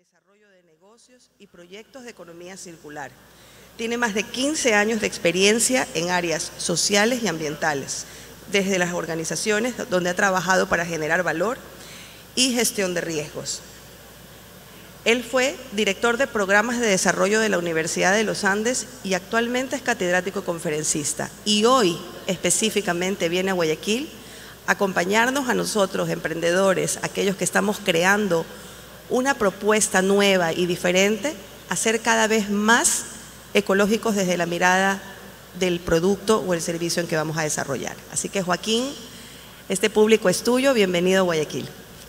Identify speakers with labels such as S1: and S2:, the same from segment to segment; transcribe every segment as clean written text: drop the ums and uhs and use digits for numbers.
S1: desarrollo de negocios y proyectos de economía circular. Tiene más de 15 años de experiencia en áreas sociales y ambientales, desde las organizaciones donde ha trabajado para generar valor y gestión de riesgos. Él fue director de programas de desarrollo de la Universidad de los Andes y actualmente es catedrático conferencista. Y hoy específicamente viene a Guayaquil a acompañarnos a nosotros, emprendedores, aquellos que estamos creando una propuesta nueva y diferente, a ser cada vez más ecológicos desde la mirada del producto o el servicio en que vamos a desarrollar. Así que, Joaquín, este público es tuyo, bienvenido a Guayaquil.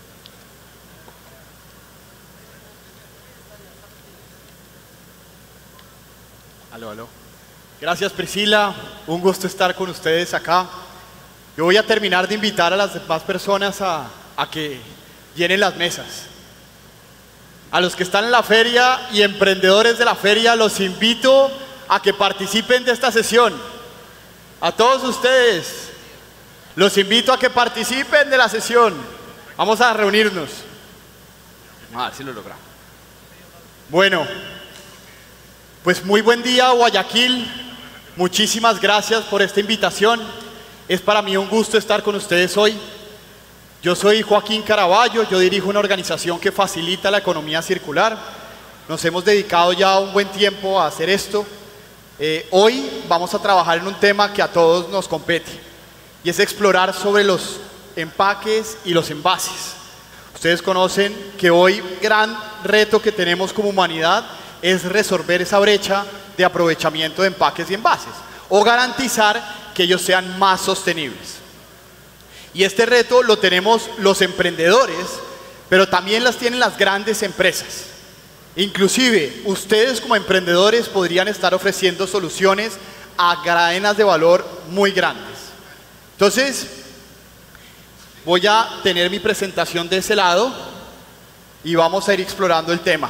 S2: Aló, aló. Gracias, Priscila, un gusto estar con ustedes acá. Yo voy a terminar de invitar a las demás personas a que llenen las mesas. A los que están en la feria y emprendedores de la feria, los invito a que participen de esta sesión. A todos ustedes, los invito a que participen de la sesión. Vamos a reunirnos. A ver si lo logramos. Bueno, pues muy buen día, Guayaquil. Muchísimas gracias por esta invitación. Es para mí un gusto estar con ustedes hoy. Yo soy Joaquín Caraballo, yo dirijo una organización que facilita la economía circular. Nos hemos dedicado ya un buen tiempo a hacer esto. Hoy vamos a trabajar en un tema que a todos nos compete y es explorar sobre los empaques y los envases. Ustedes conocen que hoy gran reto que tenemos como humanidad es resolver esa brecha de aprovechamiento de empaques y envases o garantizar que ellos sean más sostenibles. Y este reto lo tenemos los emprendedores, pero también las tienen las grandes empresas. Inclusive, ustedes como emprendedores podrían estar ofreciendo soluciones a cadenas de valor muy grandes. Entonces, voy a tener mi presentación de ese lado y vamos a ir explorando el tema.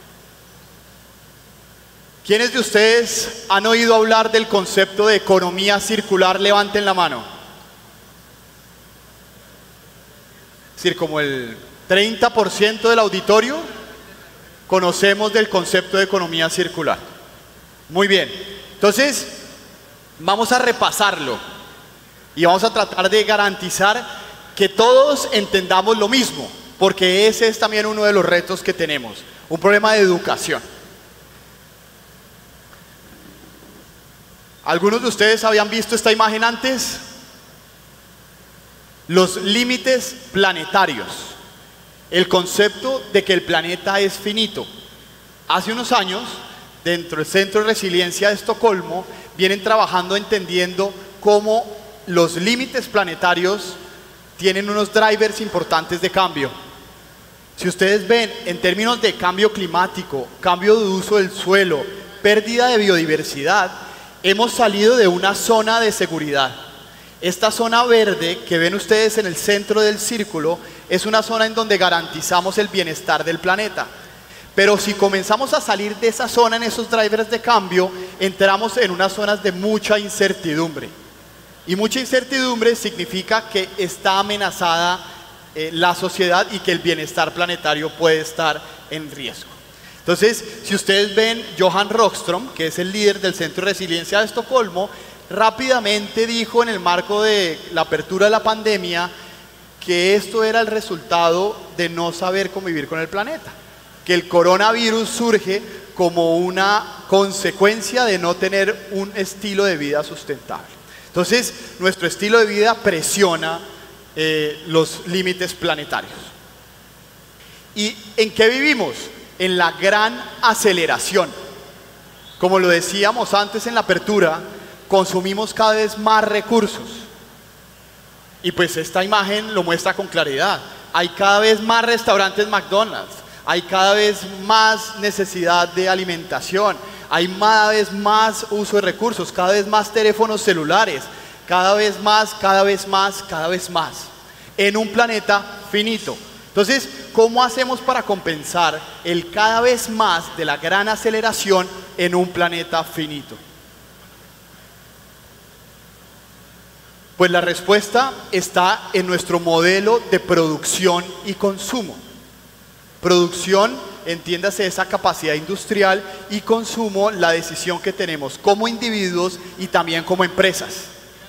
S2: ¿Quiénes de ustedes han oído hablar del concepto de economía circular? Levanten la mano. Es decir, como el 30% del auditorio conocemos del concepto de economía circular. Muy bien, entonces vamos a repasarlo y vamos a tratar de garantizar que todos entendamos lo mismo, porque ese es también uno de los retos que tenemos, un problema de educación. ¿Algunos de ustedes habían visto esta imagen antes? Los límites planetarios, el concepto de que el planeta es finito. Hace unos años, dentro del Centro de Resiliencia de Estocolmo, vienen trabajando entendiendo cómo los límites planetarios tienen unos drivers importantes de cambio. Si ustedes ven, en términos de cambio climático, cambio de uso del suelo, pérdida de biodiversidad, hemos salido de una zona de seguridad. Esta zona verde que ven ustedes en el centro del círculo es una zona en donde garantizamos el bienestar del planeta. Pero si comenzamos a salir de esa zona en esos drivers de cambio, entramos en unas zonas de mucha incertidumbre. Y mucha incertidumbre significa que está amenazada la sociedad y que el bienestar planetario puede estar en riesgo. Entonces, si ustedes ven, Johan Rockström, que es el líder del Centro de Resiliencia de Estocolmo, rápidamente dijo en el marco de la apertura de la pandemia que esto era el resultado de no saber convivir con el planeta, que el coronavirus surge como una consecuencia de no tener un estilo de vida sustentable. Entonces, nuestro estilo de vida presiona los límites planetarios. ¿Y en qué vivimos? En la gran aceleración. Como lo decíamos antes en la apertura, consumimos cada vez más recursos. Y pues esta imagen lo muestra con claridad. Hay cada vez más restaurantes McDonald's, hay cada vez más necesidad de alimentación, hay cada vez más uso de recursos, cada vez más teléfonos celulares, cada vez más, cada vez más, cada vez más, en un planeta finito. Entonces, ¿cómo hacemos para compensar el cada vez más de la gran aceleración en un planeta finito? Pues la respuesta está en nuestro modelo de producción y consumo. Producción entiéndase esa capacidad industrial, y consumo, la decisión que tenemos como individuos y también como empresas.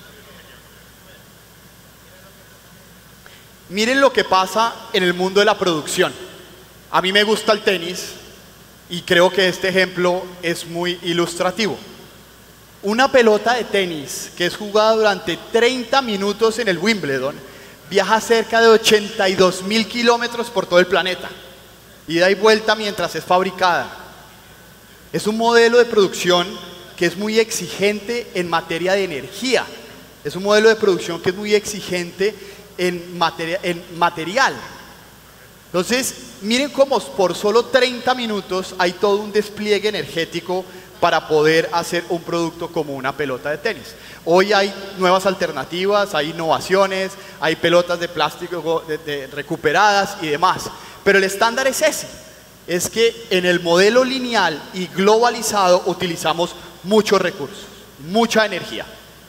S2: Miren lo que pasa en el mundo de la producción. A mí me gusta el tenis y creo que este ejemplo es muy ilustrativo. Una pelota de tenis que es jugada durante 30 minutos en el Wimbledon viaja cerca de 82.000 kilómetros por todo el planeta, ida y vuelta mientras es fabricada. Es un modelo de producción que es muy exigente en materia de energía. Es un modelo de producción que es muy exigente en material. Entonces, miren cómo por solo 30 minutos hay todo un despliegue energético para poder hacer un producto como una pelota de tenis. Hoy hay nuevas alternativas, hay innovaciones, hay pelotas de plástico recuperadas y demás. Pero el estándar es ese, es que en el modelo lineal y globalizado utilizamos muchos recursos, mucha energía.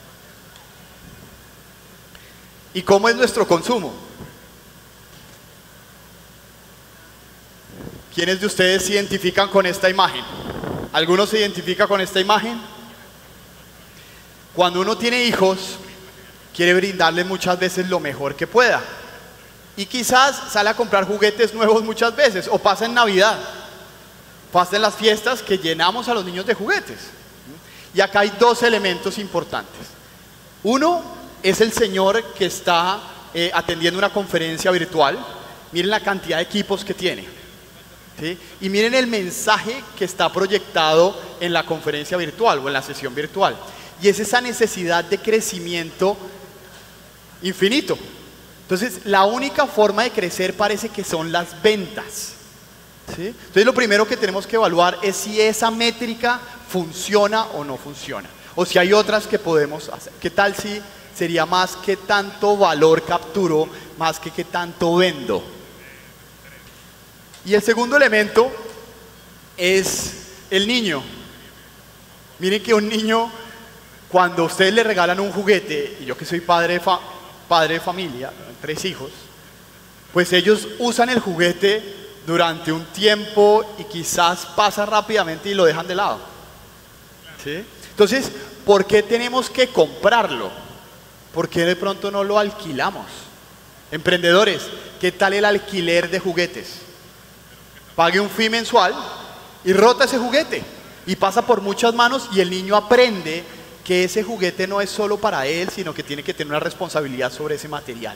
S2: ¿Y cómo es nuestro consumo? ¿Quiénes de ustedes se identifican con esta imagen? ¿Alguno se identifica con esta imagen? Cuando uno tiene hijos, quiere brindarles muchas veces lo mejor que pueda. Y quizás sale a comprar juguetes nuevos muchas veces, o pasa en Navidad, pasa en las fiestas que llenamos a los niños de juguetes. Y acá hay dos elementos importantes. Uno es el señor que está atendiendo una conferencia virtual. Miren la cantidad de equipos que tiene, ¿sí? Y miren el mensaje que está proyectado en la conferencia virtual o en la sesión virtual. Y es esa necesidad de crecimiento infinito. Entonces, la única forma de crecer parece que son las ventas, ¿sí? Entonces, lo primero que tenemos que evaluar es si esa métrica funciona o no funciona. O si hay otras que podemos hacer. ¿Qué tal si sería más qué tanto valor capturo, más que qué tanto vendo? Y el segundo elemento es el niño. Miren que un niño, cuando ustedes le regalan un juguete, y yo que soy padre de familia, 3 hijos, pues ellos usan el juguete durante un tiempo y quizás pasa rápidamente y lo dejan de lado, ¿sí? Entonces, ¿por qué tenemos que comprarlo? ¿Por qué de pronto no lo alquilamos? Emprendedores, ¿qué tal el alquiler de juguetes? Pague un fee mensual y rota ese juguete y pasa por muchas manos, y el niño aprende que ese juguete no es solo para él, sino que tiene que tener una responsabilidad sobre ese material.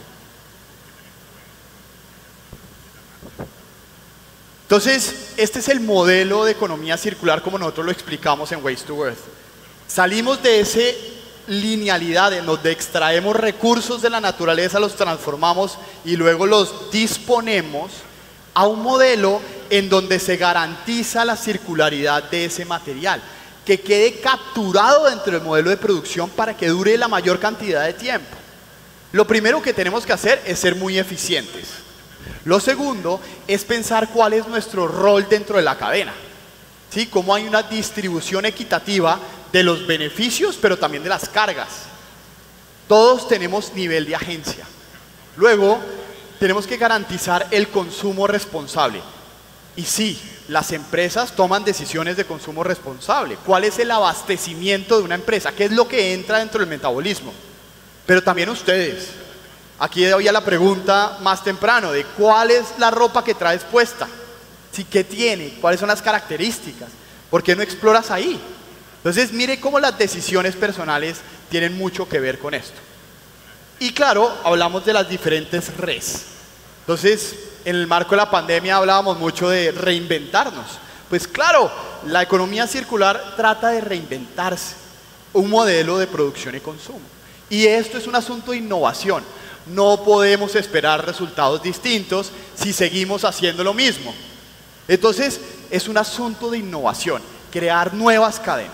S2: Entonces, este es el modelo de economía circular como nosotros lo explicamos en Waste to Earth. Salimos de ese linealidad en donde extraemos recursos de la naturaleza, los transformamos y luego los disponemos, a un modelo en donde se garantiza la circularidad de ese material, que quede capturado dentro del modelo de producción para que dure la mayor cantidad de tiempo. Lo primero que tenemos que hacer es ser muy eficientes. Lo segundo es pensar cuál es nuestro rol dentro de la cadena, ¿sí? Cómo hay una distribución equitativa de los beneficios, pero también de las cargas. Todos tenemos nivel de agencia. Luego, tenemos que garantizar el consumo responsable. Y sí, las empresas toman decisiones de consumo responsable. ¿Cuál es el abastecimiento de una empresa? ¿Qué es lo que entra dentro del metabolismo? Pero también ustedes. Aquí había la pregunta más temprano de ¿cuál es la ropa que traes puesta? ¿Sí, qué tiene? ¿Cuáles son las características? ¿Por qué no exploras ahí? Entonces, mire cómo las decisiones personales tienen mucho que ver con esto. Y claro, hablamos de las diferentes Res. Entonces, en el marco de la pandemia hablábamos mucho de reinventarnos. Pues claro, la economía circular trata de reinventarse, un modelo de producción y consumo. Y esto es un asunto de innovación. No podemos esperar resultados distintos si seguimos haciendo lo mismo. Entonces, es un asunto de innovación, crear nuevas cadenas.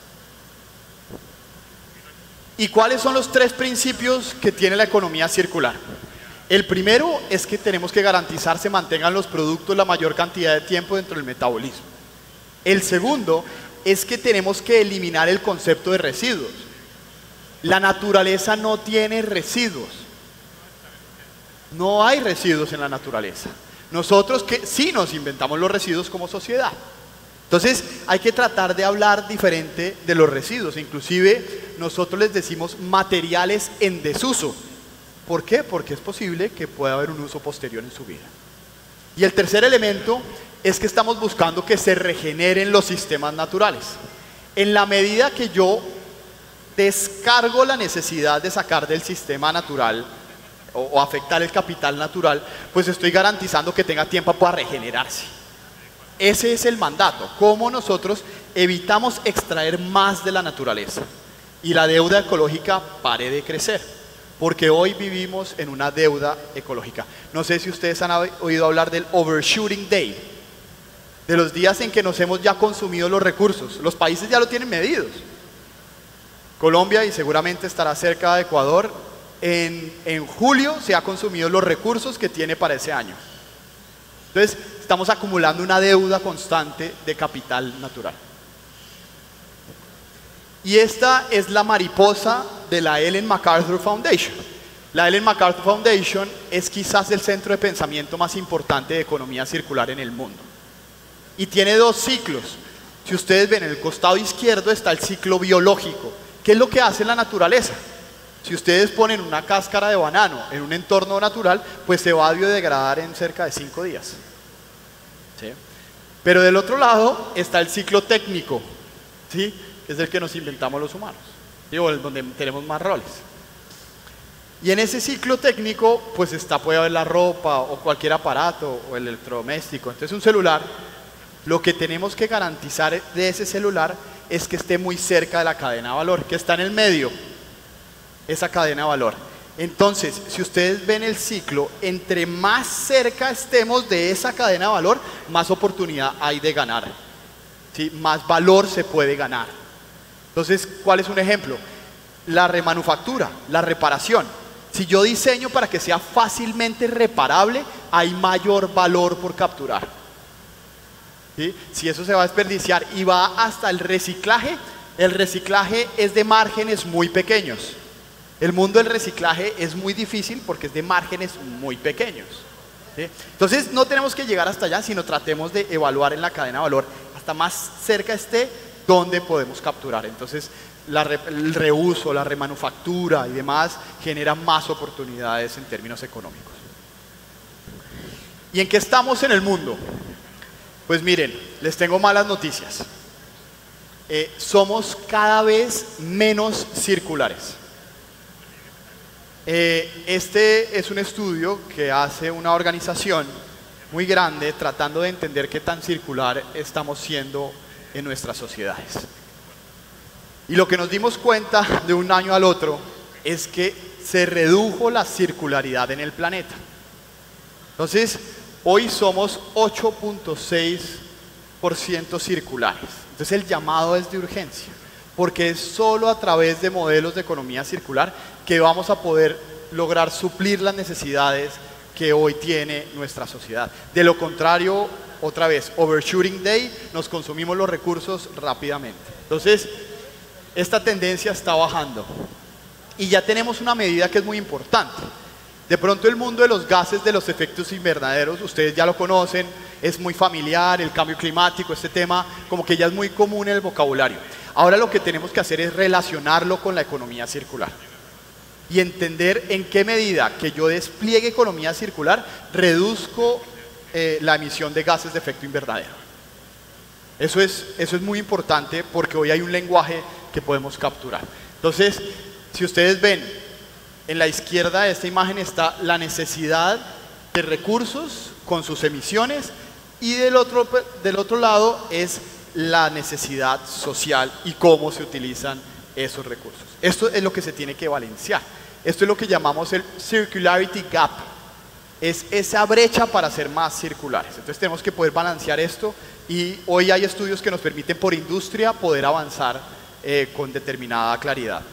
S2: ¿Y cuáles son los 3 principios que tiene la economía circular? El primero es que tenemos que garantizar se mantengan los productos la mayor cantidad de tiempo dentro del metabolismo. El segundo es que tenemos que eliminar el concepto de residuos. La naturaleza no tiene residuos. No hay residuos en la naturaleza. Nosotros que sí nos inventamos los residuos como sociedad. Entonces hay que tratar de hablar diferente de los residuos. Inclusive nosotros les decimos materiales en desuso. ¿Por qué? Porque es posible que pueda haber un uso posterior en su vida. Y el tercer elemento es que estamos buscando que se regeneren los sistemas naturales. En la medida que yo descargo la necesidad de sacar del sistema natural o afectar el capital natural, pues estoy garantizando que tenga tiempo para regenerarse. Ese es el mandato, cómo nosotros evitamos extraer más de la naturaleza y la deuda ecológica pare de crecer, porque hoy vivimos en una deuda ecológica. No sé si ustedes han oído hablar del overshooting day, de los días en que nos hemos ya consumido los recursos. Los países ya lo tienen medidos. Colombia, y seguramente estará cerca de Ecuador, en julio se ha consumido los recursos que tiene para ese año. Entonces, estamos acumulando una deuda constante de capital natural. Y esta es la mariposa de la Ellen MacArthur Foundation. La Ellen MacArthur Foundation es quizás el centro de pensamiento más importante de economía circular en el mundo. Y tiene dos ciclos. Si ustedes ven, en el costado izquierdo está el ciclo biológico. ¿Qué es lo que hace la naturaleza? Si ustedes ponen una cáscara de banano en un entorno natural, pues se va a biodegradar en cerca de 5 días. ¿Sí? Pero del otro lado está el ciclo técnico, ¿sí? Que es el que nos inventamos los humanos, ¿sí? O el donde tenemos más roles. Y en ese ciclo técnico, pues puede haber la ropa o cualquier aparato o el electrodoméstico. Entonces un celular, lo que tenemos que garantizar de ese celular es que esté muy cerca de la cadena de valor, que está en el medio, esa cadena de valor. Entonces, si ustedes ven el ciclo, entre más cerca estemos de esa cadena de valor, más oportunidad hay de ganar, ¿sí? Más valor se puede ganar. Entonces, ¿cuál es un ejemplo? La remanufactura, la reparación. Si yo diseño para que sea fácilmente reparable, hay mayor valor por capturar, ¿sí? Si eso se va a desperdiciar y va hasta el reciclaje es de márgenes muy pequeños. El mundo del reciclaje es muy difícil porque es de márgenes muy pequeños, ¿sí? Entonces no tenemos que llegar hasta allá, sino tratemos de evaluar en la cadena de valor, hasta más cerca esté, dónde podemos capturar. Entonces el reuso, la remanufactura y demás genera más oportunidades en términos económicos. ¿Y en qué estamos en el mundo? Pues miren, les tengo malas noticias. Somos cada vez menos circulares. Este es un estudio que hace una organización muy grande tratando de entender qué tan circular estamos siendo en nuestras sociedades. Y lo que nos dimos cuenta de un año al otro es que se redujo la circularidad en el planeta. Entonces, hoy somos 8.6% circulares. Entonces el llamado es de urgencia, porque es solo a través de modelos de economía circular que vamos a poder lograr suplir las necesidades que hoy tiene nuestra sociedad. De lo contrario, otra vez, overshooting day, nos consumimos los recursos rápidamente. Entonces, esta tendencia está bajando. Y ya tenemos una medida que es muy importante. De pronto el mundo de los gases de los efectos invernaderos, ustedes ya lo conocen, es muy familiar, el cambio climático, este tema como que ya es muy común en el vocabulario. Ahora lo que tenemos que hacer es relacionarlo con la economía circular y entender en qué medida que yo despliegue economía circular reduzco la emisión de gases de efecto invernadero. Eso es muy importante porque hoy hay un lenguaje que podemos capturar. Entonces, si ustedes ven, en la izquierda de esta imagen está la necesidad de recursos con sus emisiones y del otro lado es la necesidad social y cómo se utilizan esos recursos. Esto es lo que se tiene que balancear. Esto es lo que llamamos el circularity gap. Es esa brecha para ser más circulares. Entonces tenemos que poder balancear esto y hoy hay estudios que nos permiten por industria poder avanzar con determinada claridad.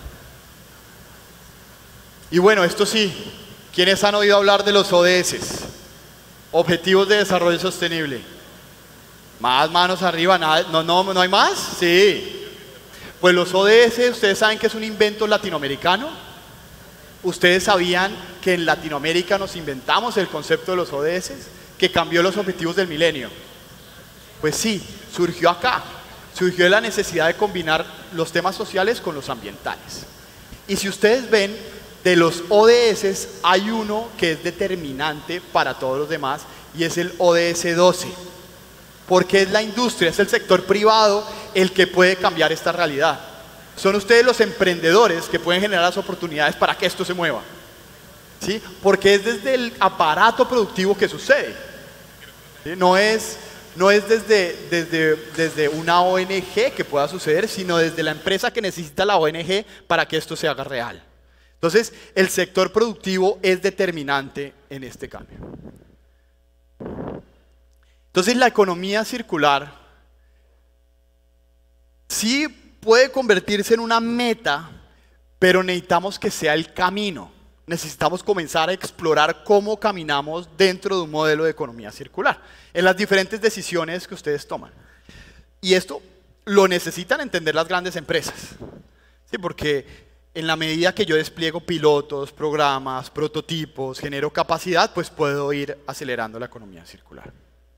S2: Y bueno, esto sí, ¿quiénes han oído hablar de los ODS? Objetivos de Desarrollo Sostenible. Más manos arriba, nada, no hay más, sí. Pues los ODS, ustedes saben que es un invento latinoamericano. Ustedes sabían que en Latinoamérica nos inventamos el concepto de los ODS. que cambió los objetivos del milenio? Pues sí, surgió acá. Surgió de la necesidad de combinar los temas sociales con los ambientales. Y si ustedes ven, de los ODS hay uno que es determinante para todos los demás y es el ODS 12. Porque es la industria, es el sector privado el que puede cambiar esta realidad. Son ustedes los emprendedores que pueden generar las oportunidades para que esto se mueva. ¿Sí? Porque es desde el aparato productivo que sucede. ¿Sí? No es desde una ONG que pueda suceder, sino desde la empresa que necesita la ONG para que esto se haga real. Entonces, el sector productivo es determinante en este cambio. Entonces, la economía circular sí puede convertirse en una meta, pero necesitamos que sea el camino. Necesitamos comenzar a explorar cómo caminamos dentro de un modelo de economía circular, en las diferentes decisiones que ustedes toman. Y esto lo necesitan entender las grandes empresas, ¿sí? Porque en la medida que yo despliego pilotos, programas, prototipos, genero capacidad, pues puedo ir acelerando la economía circular.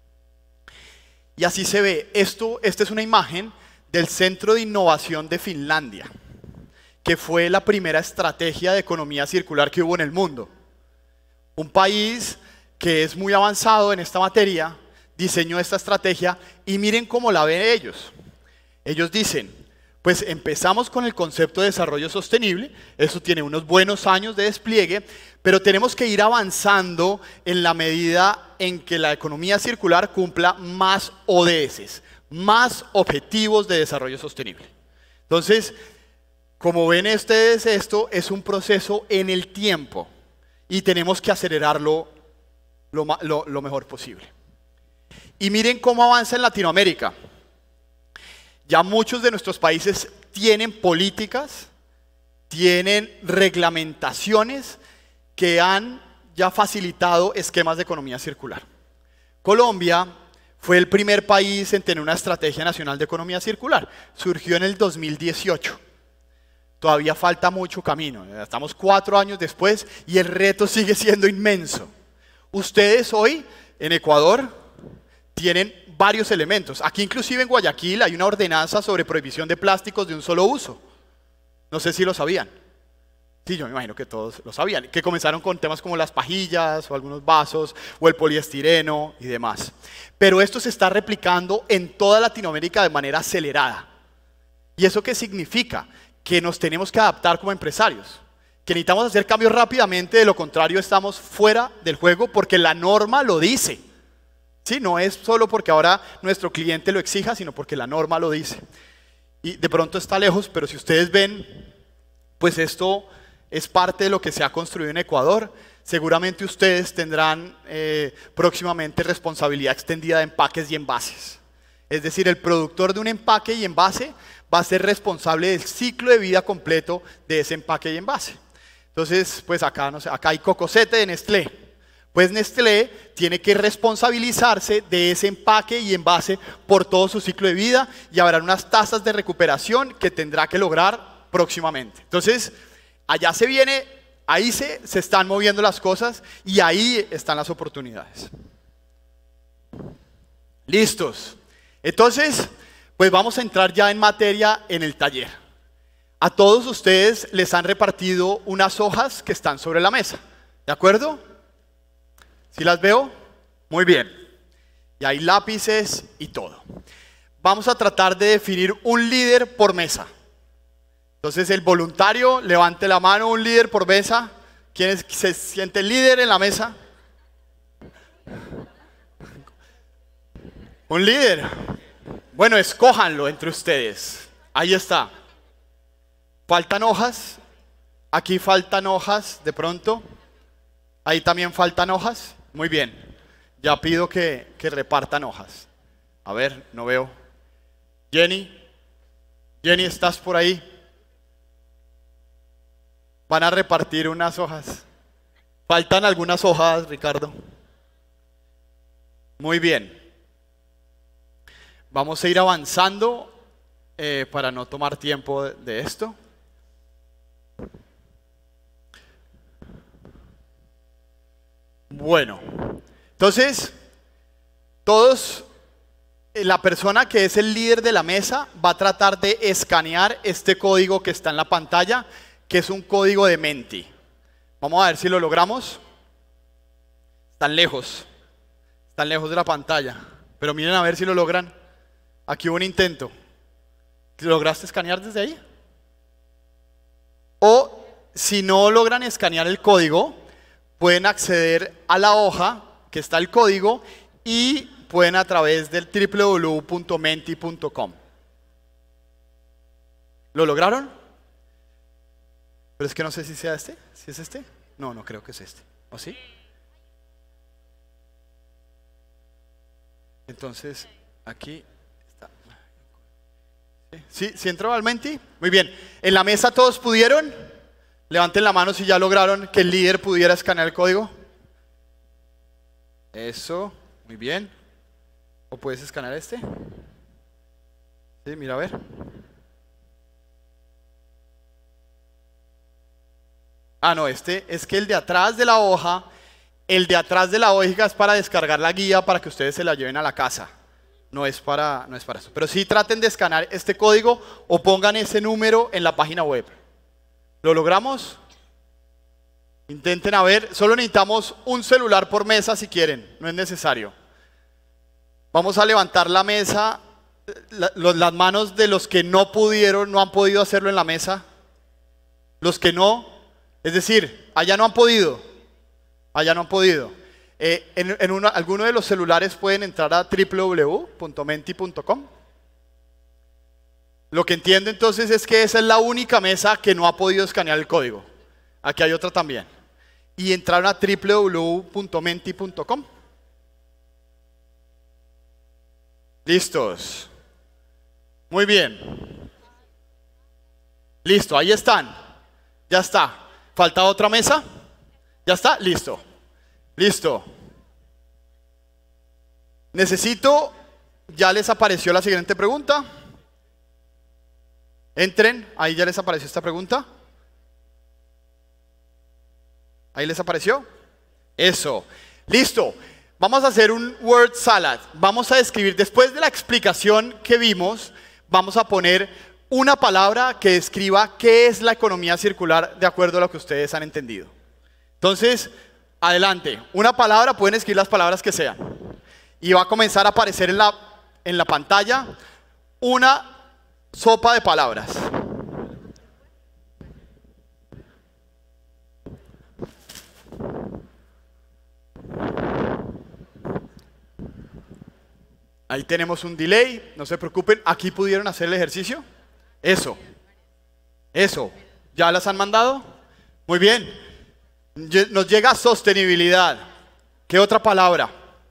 S2: Y así se ve. Esta es una imagen del Centro de Innovación de Finlandia, que fue la primera estrategia de economía circular que hubo en el mundo. Un país que es muy avanzado en esta materia, diseñó esta estrategia y miren cómo la ven ellos. Ellos dicen, pues empezamos con el concepto de desarrollo sostenible, eso tiene unos buenos años de despliegue, pero tenemos que ir avanzando en la medida en que la economía circular cumpla más ODS, más objetivos de desarrollo sostenible. Entonces, como ven ustedes, esto es un proceso en el tiempo y tenemos que acelerarlo lo mejor posible. Y miren cómo avanza en Latinoamérica. Ya muchos de nuestros países tienen políticas, tienen reglamentaciones que han ya facilitado esquemas de economía circular. Colombia fue el primer país en tener una estrategia nacional de economía circular. Surgió en el 2018. Todavía falta mucho camino. Estamos 4 años después y el reto sigue siendo inmenso. Ustedes hoy en Ecuador tienen varios elementos. Aquí inclusive en Guayaquil hay una ordenanza sobre prohibición de plásticos de un solo uso. No sé si lo sabían. Sí, yo me imagino que todos lo sabían. Que comenzaron con temas como las pajillas o algunos vasos o el poliestireno y demás. Pero esto se está replicando en toda Latinoamérica de manera acelerada. ¿Y eso qué significa? Que nos tenemos que adaptar como empresarios. Que necesitamos hacer cambios rápidamente, de lo contrario estamos fuera del juego porque la norma lo dice. Sí, no es solo porque ahora nuestro cliente lo exija, sino porque la norma lo dice. Y de pronto está lejos, pero si ustedes ven, pues esto es parte de lo que se ha construido en Ecuador. Seguramente ustedes tendrán próximamente responsabilidad extendida de empaques y envases. Es decir, el productor de un empaque y envase va a ser responsable del ciclo de vida completo de ese empaque y envase. Entonces, pues acá, no sé, acá hay Cocosete de Nestlé. Pues Nestlé tiene que responsabilizarse de ese empaque y envase por todo su ciclo de vida y habrá unas tasas de recuperación que tendrá que lograr próximamente. Entonces, allá se viene, ahí se están moviendo las cosas y ahí están las oportunidades. ¿Listos? Entonces, pues vamos a entrar ya en materia en el taller. A todos ustedes les han repartido unas hojas que están sobre la mesa. ¿De acuerdo? ¿Sí las veo? Muy bien. Y hay lápices y todo. Vamos a tratar de definir un líder por mesa. Entonces el voluntario, levante la mano, un líder por mesa. ¿Quién se siente líder en la mesa? Un líder. Bueno, escójanlo entre ustedes. Ahí está. ¿Faltan hojas? Aquí faltan hojas de pronto. Ahí también faltan hojas. Muy bien. Ya pido que repartan hojas. A ver, no veo. Jenny. Jenny, ¿estás por ahí? Van a repartir unas hojas. Faltan algunas hojas, Ricardo. Muy bien. Vamos a ir avanzando para no tomar tiempo de esto. Bueno, entonces Todos, la persona que es el líder de la mesa va a tratar de escanear este código que está en la pantalla, que es un código de Menti. Vamos a ver si lo logramos. Están lejos de la pantalla, pero miren a ver si lo logran. Aquí hubo un intento. ¿Lograste escanear desde ahí? O si no logran escanear el código, pueden acceder a la hoja que está el código y pueden a través del www.menti.com. ¿Lo lograron? Pero es que no sé si sea este. ¿Si es este? No, no creo que es este. ¿O sí? Entonces, aquí está. ¿Sí entró al Menti? Muy bien. ¿En la mesa todos pudieron? Levanten la mano si ya lograron que el líder pudiera escanear el código. Eso, muy bien. ¿O puedes escanear este? Sí, mira a ver. Ah, no, este es que el de atrás de la hoja es para descargar la guía para que ustedes se la lleven a la casa. No es para eso. Pero sí traten de escanear este código o pongan ese número en la página web. ¿Lo logramos? Intenten a ver. Solo necesitamos un celular por mesa si quieren. No es necesario. Vamos a levantar la mesa, las manos de los que no han podido hacerlo en la mesa. Los que no, es decir, allá no han podido. Alguno de los celulares pueden entrar a www.menti.com. Lo que entiendo entonces es que esa es la única mesa que no ha podido escanear el código. Aquí hay otra también. Y entraron a www.menti.com. ¿Listos? Muy bien. Listo, ahí están. Ya está. ¿Falta otra mesa? ¿Ya está? Listo. Listo. Necesito, ya les apareció la siguiente pregunta. Entren, ahí ya les apareció esta pregunta. Ahí les apareció. Eso. Listo. Vamos a hacer un word salad. Vamos a escribir, después de la explicación que vimos, vamos a poner una palabra que describa qué es la economía circular de acuerdo a lo que ustedes han entendido. Entonces, adelante. Una palabra, pueden escribir las palabras que sean. Y va a comenzar a aparecer en la pantalla una sopa de palabras. Ahí tenemos un delay, no se preocupen. ¿Aquí pudieron hacer el ejercicio? Eso. ¿Ya las han mandado? Muy bien. Nos llega sostenibilidad. ¿Qué otra palabra?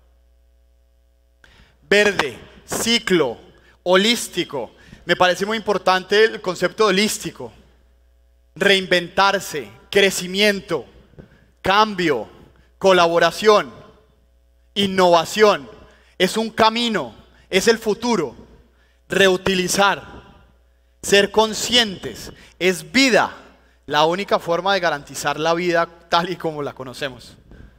S2: Verde, ciclo, holístico. Me parece muy importante el concepto holístico. Reinventarse, crecimiento, cambio, colaboración, innovación. Es un camino, es el futuro. Reutilizar, ser conscientes, es vida. La única forma de garantizar la vida tal y como la conocemos.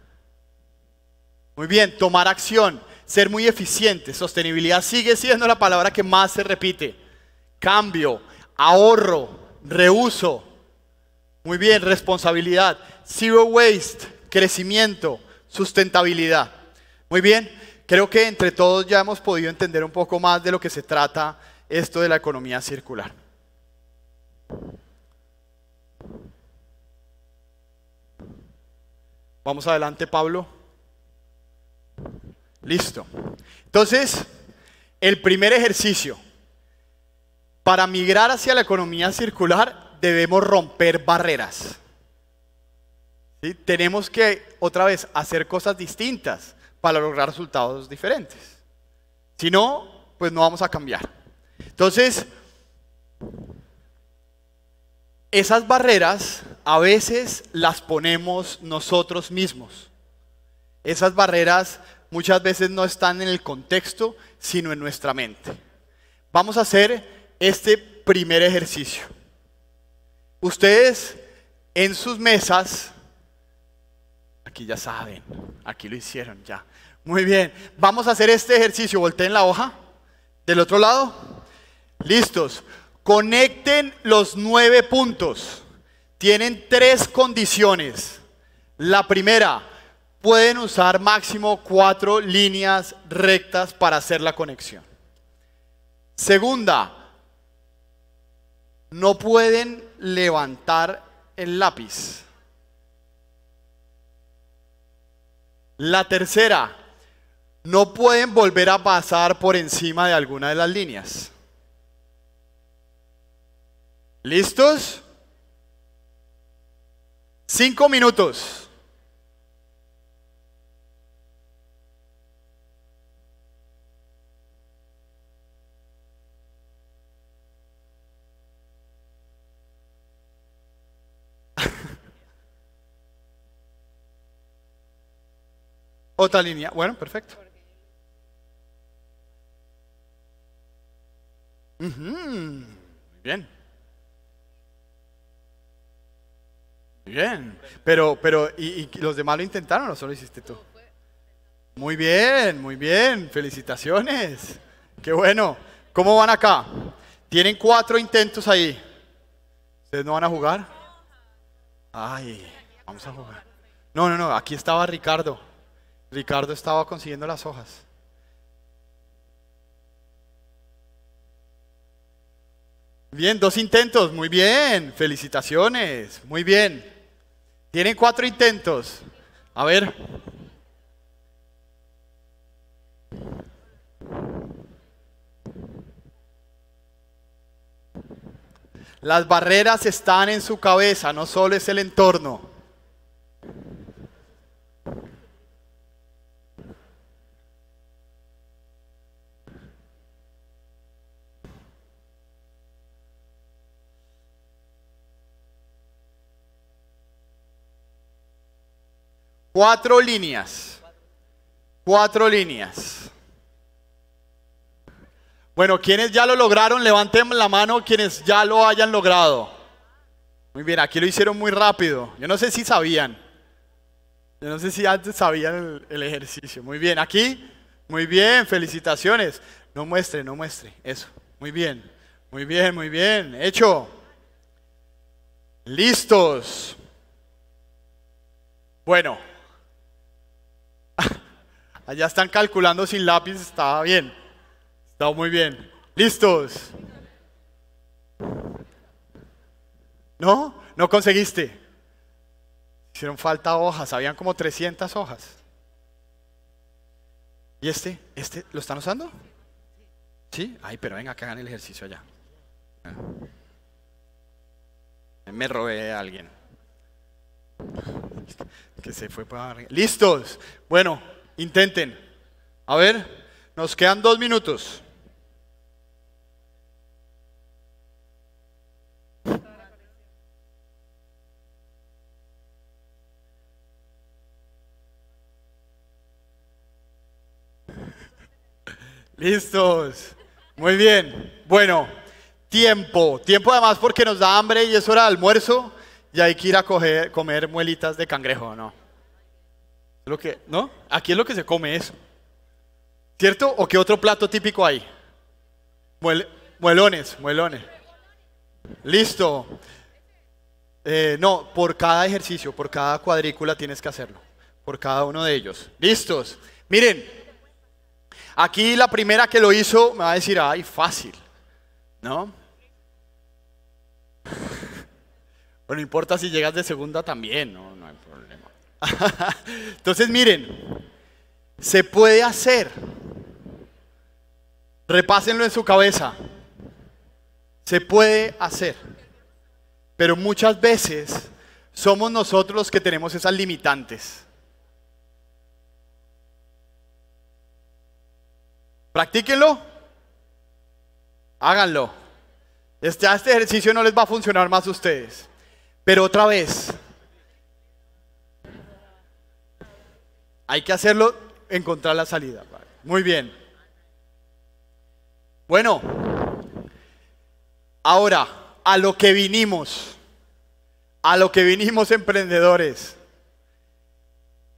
S2: Muy bien, tomar acción, ser muy eficiente. Sostenibilidad sigue siendo la palabra que más se repite. Cambio, ahorro, reuso. Muy bien, responsabilidad, zero waste, crecimiento, sustentabilidad. Muy bien. Creo que entre todos ya hemos podido entender un poco más de lo que se trata esto de la economía circular. Vamos adelante, Pablo. Listo. Entonces, el primer ejercicio. Para migrar hacia la economía circular debemos romper barreras. ¿Sí? Tenemos que, otra vez, hacer cosas distintas para lograr resultados diferentes. Si no, pues no vamos a cambiar. Entonces, esas barreras a veces las ponemos nosotros mismos. Esas barreras muchas veces no están en el contexto, sino en nuestra mente. Vamos a hacer este primer ejercicio. Ustedes en sus mesas, Aquí ya saben, aquí lo hicieron ya. Muy bien, vamos a hacer este ejercicio. Volteen la hoja del otro lado. Listos. Conecten los 9 puntos. Tienen 3 condiciones. La primera, pueden usar máximo 4 líneas rectas para hacer la conexión. Segunda, no pueden levantar el lápiz. La tercera, no pueden volver a pasar por encima de alguna de las líneas. ¿Listos? 5 minutos. Otra línea. Bueno, perfecto. Muy bien. Bien. Pero, ¿y los demás lo intentaron o solo hiciste tú? Muy bien, muy bien. Felicitaciones. Qué bueno. ¿Cómo van acá? Tienen 4 intentos ahí. ¿Ustedes no van a jugar? Ay, vamos a jugar. No. Aquí estaba Ricardo. Ricardo estaba consiguiendo las hojas. Bien, 2 intentos. Muy bien. Felicitaciones. Muy bien. Tienen 4 intentos. A ver. Las barreras están en su cabeza, no solo es el entorno. Cuatro líneas. 4 líneas. Bueno, quienes ya lo lograron, levanten la mano quienes ya lo hayan logrado. Muy bien, aquí lo hicieron muy rápido. Yo no sé si sabían. Yo no sé si antes sabían el ejercicio. Muy bien, aquí. Muy bien, felicitaciones. No muestre. Eso. Muy bien. Muy bien. Hecho. Listos. Bueno. Allá están calculando sin lápiz, estaba bien. Estaba muy bien. ¿Listos? ¿No? ¿No conseguiste? Hicieron falta hojas, habían como 300 hojas. ¿Y este lo están usando? ¿Sí? Ay, pero venga, que hagan el ejercicio allá. Me robé a alguien. Que se fue para... ¿Listos? Bueno, intenten. A ver, nos quedan 2 minutos. Listos. Muy bien. Bueno, tiempo. Tiempo además porque nos da hambre y es hora de almuerzo y hay que ir a comer muelitas de cangrejo, ¿no? ¿No? Aquí es lo que se come eso. ¿Cierto? ¿O qué otro plato típico hay? Muelones. Listo. No, por cada ejercicio, por cada cuadrícula tienes que hacerlo. Por cada uno de ellos. ¿Listos? Miren. Aquí la primera que lo hizo me va a decir, ay, fácil, ¿no? Bueno, no importa si llegas de segunda también, no hay problema. Entonces, miren, se puede hacer. Repásenlo en su cabeza. Se puede hacer. Pero muchas veces somos nosotros los que tenemos esas limitantes. Practíquenlo, háganlo. Este ejercicio no les va a funcionar más a ustedes. Pero otra vez, hay que hacerlo, encontrar la salida. Muy bien. Bueno, ahora, a lo que vinimos emprendedores.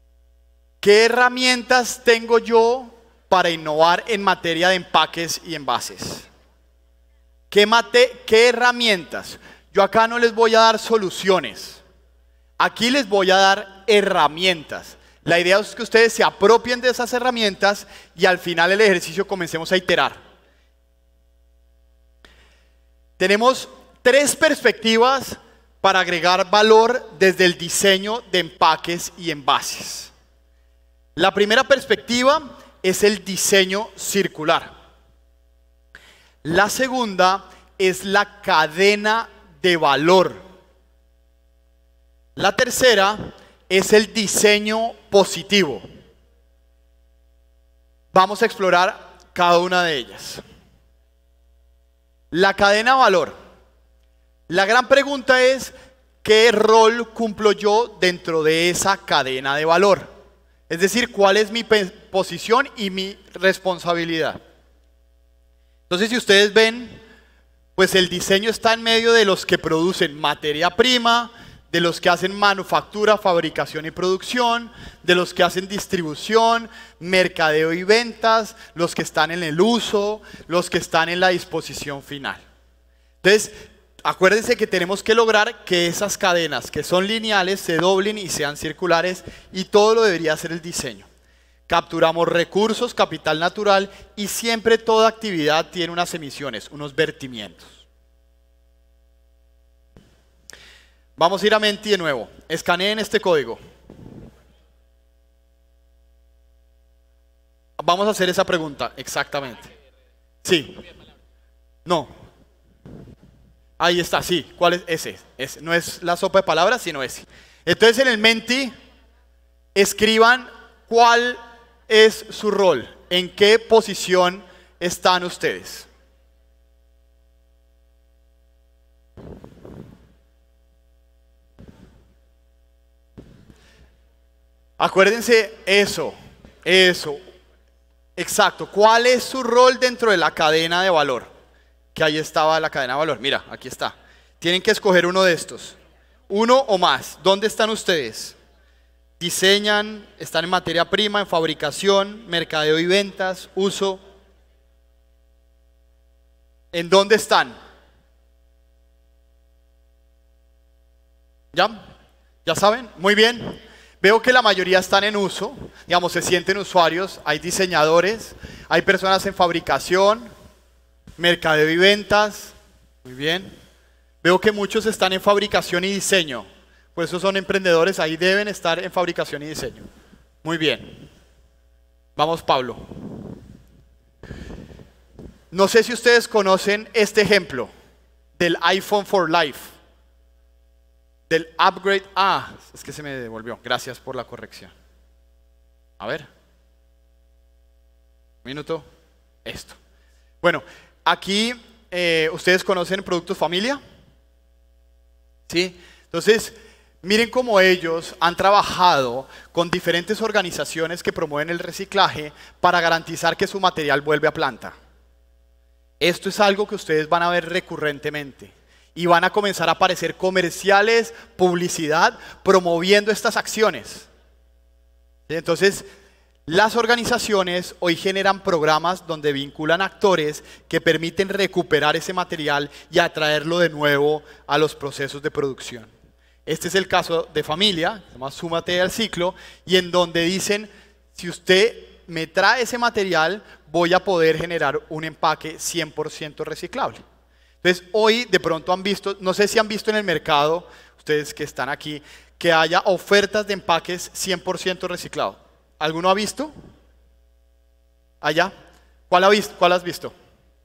S2: ¿qué herramientas tengo yo para innovar en materia de empaques y envases? ¿Qué herramientas? Yo acá no les voy a dar soluciones. Aquí les voy a dar herramientas. La idea es que ustedes se apropien de esas herramientas y al final del ejercicio comencemos a iterar. Tenemos 3 perspectivas para agregar valor desde el diseño de empaques y envases. La primera perspectiva es el diseño circular. La segunda es la cadena de valor. La tercera es el diseño positivo. Vamos a explorar cada una de ellas. La cadena de valor. La gran pregunta es, ¿qué rol cumplo yo dentro de esa cadena de valor? Es decir, ¿cuál es mi posición y mi responsabilidad? Entonces, si ustedes ven, pues el diseño está en medio de los que producen materia prima, de los que hacen manufactura, fabricación y producción, de los que hacen distribución, mercadeo y ventas, los que están en el uso, los que están en la disposición final. Entonces, acuérdense que tenemos que lograr que esas cadenas que son lineales se doblen y sean circulares, y todo lo debería hacer el diseño. Capturamos recursos, capital natural, y siempre toda actividad tiene unas emisiones, unos vertimientos. Vamos a ir a Menti de nuevo. Escaneen este código. Vamos a hacer esa pregunta, exactamente. Sí. No. Ahí está, sí. ¿Cuál es ese? Ese. No es la sopa de palabras, sino ese. Entonces en el Menti, escriban cuál es su rol, en qué posición están ustedes. Acuérdense eso, exacto. ¿Cuál es su rol dentro de la cadena de valor? Que ahí estaba la cadena de valor. Mira, aquí está. Tienen que escoger uno de estos. Uno o más. ¿Dónde están ustedes? Diseñan, están en materia prima, en fabricación, mercadeo y ventas, uso. ¿En dónde están? ¿Ya? ¿Ya saben? Muy bien. Veo que la mayoría están en uso, digamos, se sienten usuarios, hay diseñadores, hay personas en fabricación, mercadeo y ventas. Muy bien. Veo que muchos están en fabricación y diseño. Por eso son emprendedores, ahí deben estar en fabricación y diseño. Muy bien. Vamos, Pablo. No sé si ustedes conocen este ejemplo del iPhone for Life, del upgrade. Ah, es que se me devolvió. Gracias por la corrección. A ver. Un minuto. Esto. Bueno, aquí ustedes conocen Productos Familia. ¿Sí? Entonces, miren cómo ellos han trabajado con diferentes organizaciones que promueven el reciclaje para garantizar que su material vuelve a planta. Esto es algo que ustedes van a ver recurrentemente y van a comenzar a aparecer comerciales, publicidad, promoviendo estas acciones. Entonces, las organizaciones hoy generan programas donde vinculan actores que permiten recuperar ese material y atraerlo de nuevo a los procesos de producción. Este es el caso de Familia, se llama Súmate al Ciclo, y en donde dicen, si usted me trae ese material, voy a poder generar un empaque 100% reciclable. Entonces, hoy de pronto han visto, no sé si han visto en el mercado, ustedes que están aquí, que haya ofertas de empaques 100% reciclados. ¿Alguno ha visto? ¿Allá? ¿Cuál ha visto? ¿Cuál has visto?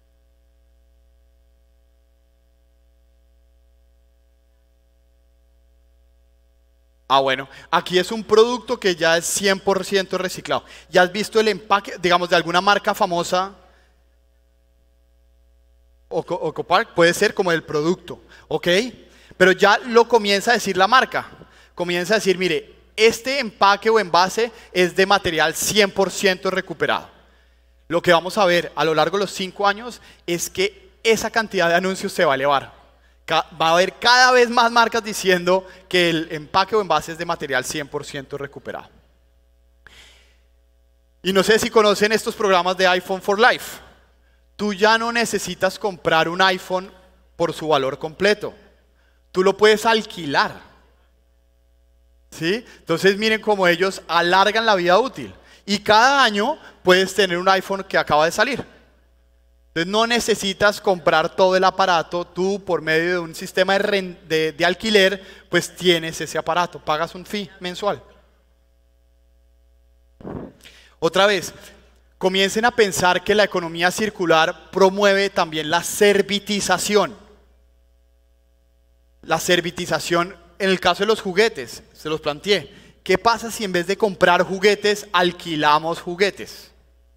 S2: Ah, bueno, aquí es un producto que ya es 100% reciclado. ¿Ya has visto el empaque, digamos, de alguna marca famosa? Ocopark puede ser como el producto, ¿ok? Pero ya lo comienza a decir la marca. Comienza a decir, mire, este empaque o envase es de material 100% recuperado. Lo que vamos a ver a lo largo de los 5 años es que esa cantidad de anuncios se va a elevar. Va a haber cada vez más marcas diciendo que el empaque o envase es de material 100% recuperado. Y no sé si conocen estos programas de iPhone for Life. Tú ya no necesitas comprar un iPhone por su valor completo. Tú lo puedes alquilar. ¿Sí? Entonces miren cómo ellos alargan la vida útil. Y cada año puedes tener un iPhone que acaba de salir. Entonces no necesitas comprar todo el aparato. Tú por medio de un sistema de alquiler, pues tienes ese aparato. Pagas un fee mensual. Otra vez, comiencen a pensar que la economía circular promueve también la servitización. La servitización en el caso de los juguetes, se los planteé. ¿Qué pasa si en vez de comprar juguetes, alquilamos juguetes?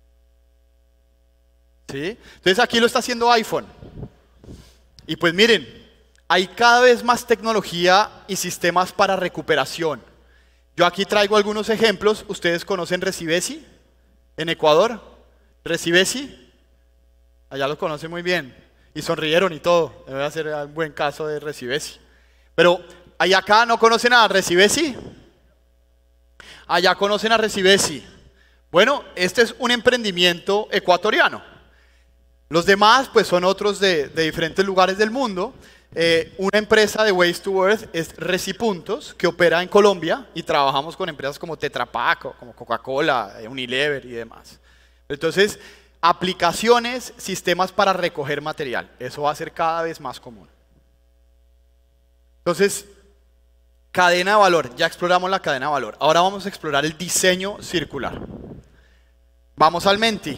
S2: ¿Sí? Entonces aquí lo está haciendo iPhone. Y pues miren, hay cada vez más tecnología y sistemas para recuperación. Yo aquí traigo algunos ejemplos. ¿Ustedes conocen Recibesi en Ecuador? ¿Recibesi? Allá lo conocen muy bien. Y sonrieron y todo. Debe ser un buen caso de Recibesi. Pero allá acá no conocen a Recibesi. Allá conocen a Recibesi. Bueno, este es un emprendimiento ecuatoriano. Los demás pues son otros de diferentes lugares del mundo. Una empresa de Waste to Earth es Recipuntos, que opera en Colombia y trabajamos con empresas como Tetra Pak, como Coca-Cola, Unilever y demás. Entonces, aplicaciones, sistemas para recoger material. Eso va a ser cada vez más común. Entonces, cadena de valor. Ya exploramos la cadena de valor. Ahora vamos a explorar el diseño circular. Vamos al Menti.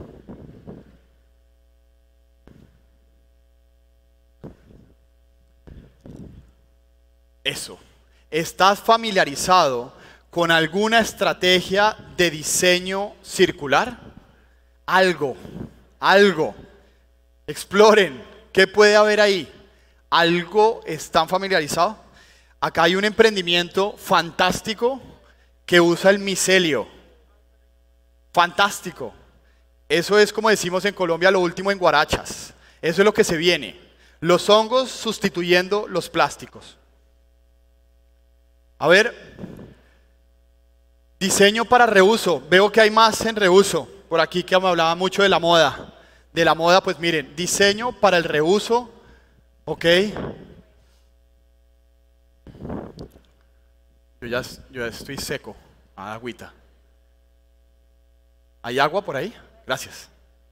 S2: Eso. ¿Estás familiarizado con alguna estrategia de diseño circular? Algo. Exploren. ¿Qué puede haber ahí? ¿Algo están familiarizados? Acá hay un emprendimiento fantástico que usa el micelio. Fantástico. Eso es, como decimos en Colombia, lo último en guarachas. Eso es lo que se viene. Los hongos sustituyendo los plásticos. A ver, diseño para reuso. Veo que hay más en reuso. Por aquí que me hablaba mucho de la moda. De la moda, pues miren, diseño para el reuso. Ok. Yo ya estoy seco. Agüita. ¿Hay agua por ahí? Gracias.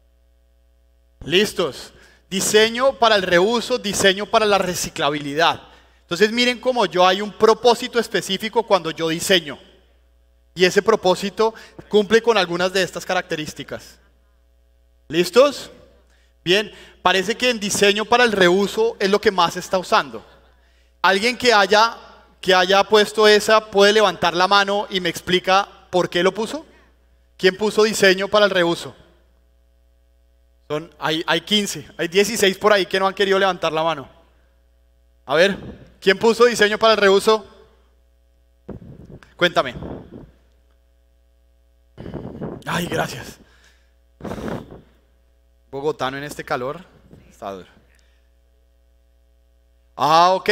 S2: Listos. Diseño para el reuso, diseño para la reciclabilidad. Entonces miren cómo hay un propósito específico cuando yo diseño. Y ese propósito cumple con algunas de estas características. ¿Listos? Bien, parece que en diseño para el reuso es lo que más se está usando. Alguien que haya puesto esa puede levantar la mano y me explica por qué lo puso. ¿Quién puso diseño para el reuso? Hay 15, hay 16 por ahí que no han querido levantar la mano. A ver, ¿quién puso diseño para el reuso? Cuéntame. Ay, gracias. Bogotano en este calor. Está duro. Ah, ok.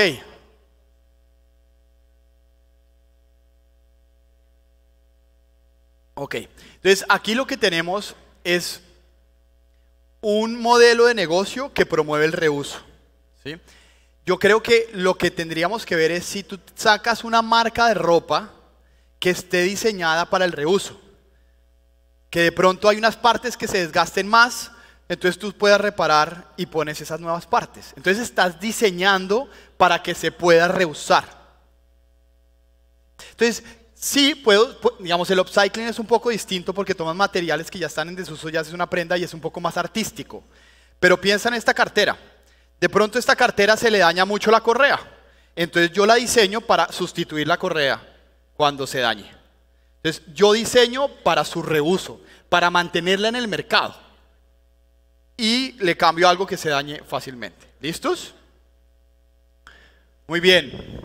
S2: Ok. Entonces, aquí lo que tenemos es un modelo de negocio que promueve el reuso. ¿Sí? Yo creo que lo que tendríamos que ver es si tú sacas una marca de ropa que esté diseñada para el reuso. Que de pronto hay unas partes que se desgasten más, entonces tú puedas reparar y pones esas nuevas partes. Entonces estás diseñando para que se pueda reusar. Entonces, sí, digamos, el upcycling es un poco distinto porque tomas materiales que ya están en desuso, ya haces una prenda y es un poco más artístico. Pero piensa en esta cartera. De pronto esta cartera se le daña mucho la correa. Entonces yo la diseño para sustituir la correa cuando se dañe. Entonces yo diseño para su reuso, para mantenerla en el mercado. Y le cambio algo que se dañe fácilmente. ¿Listos? Muy bien.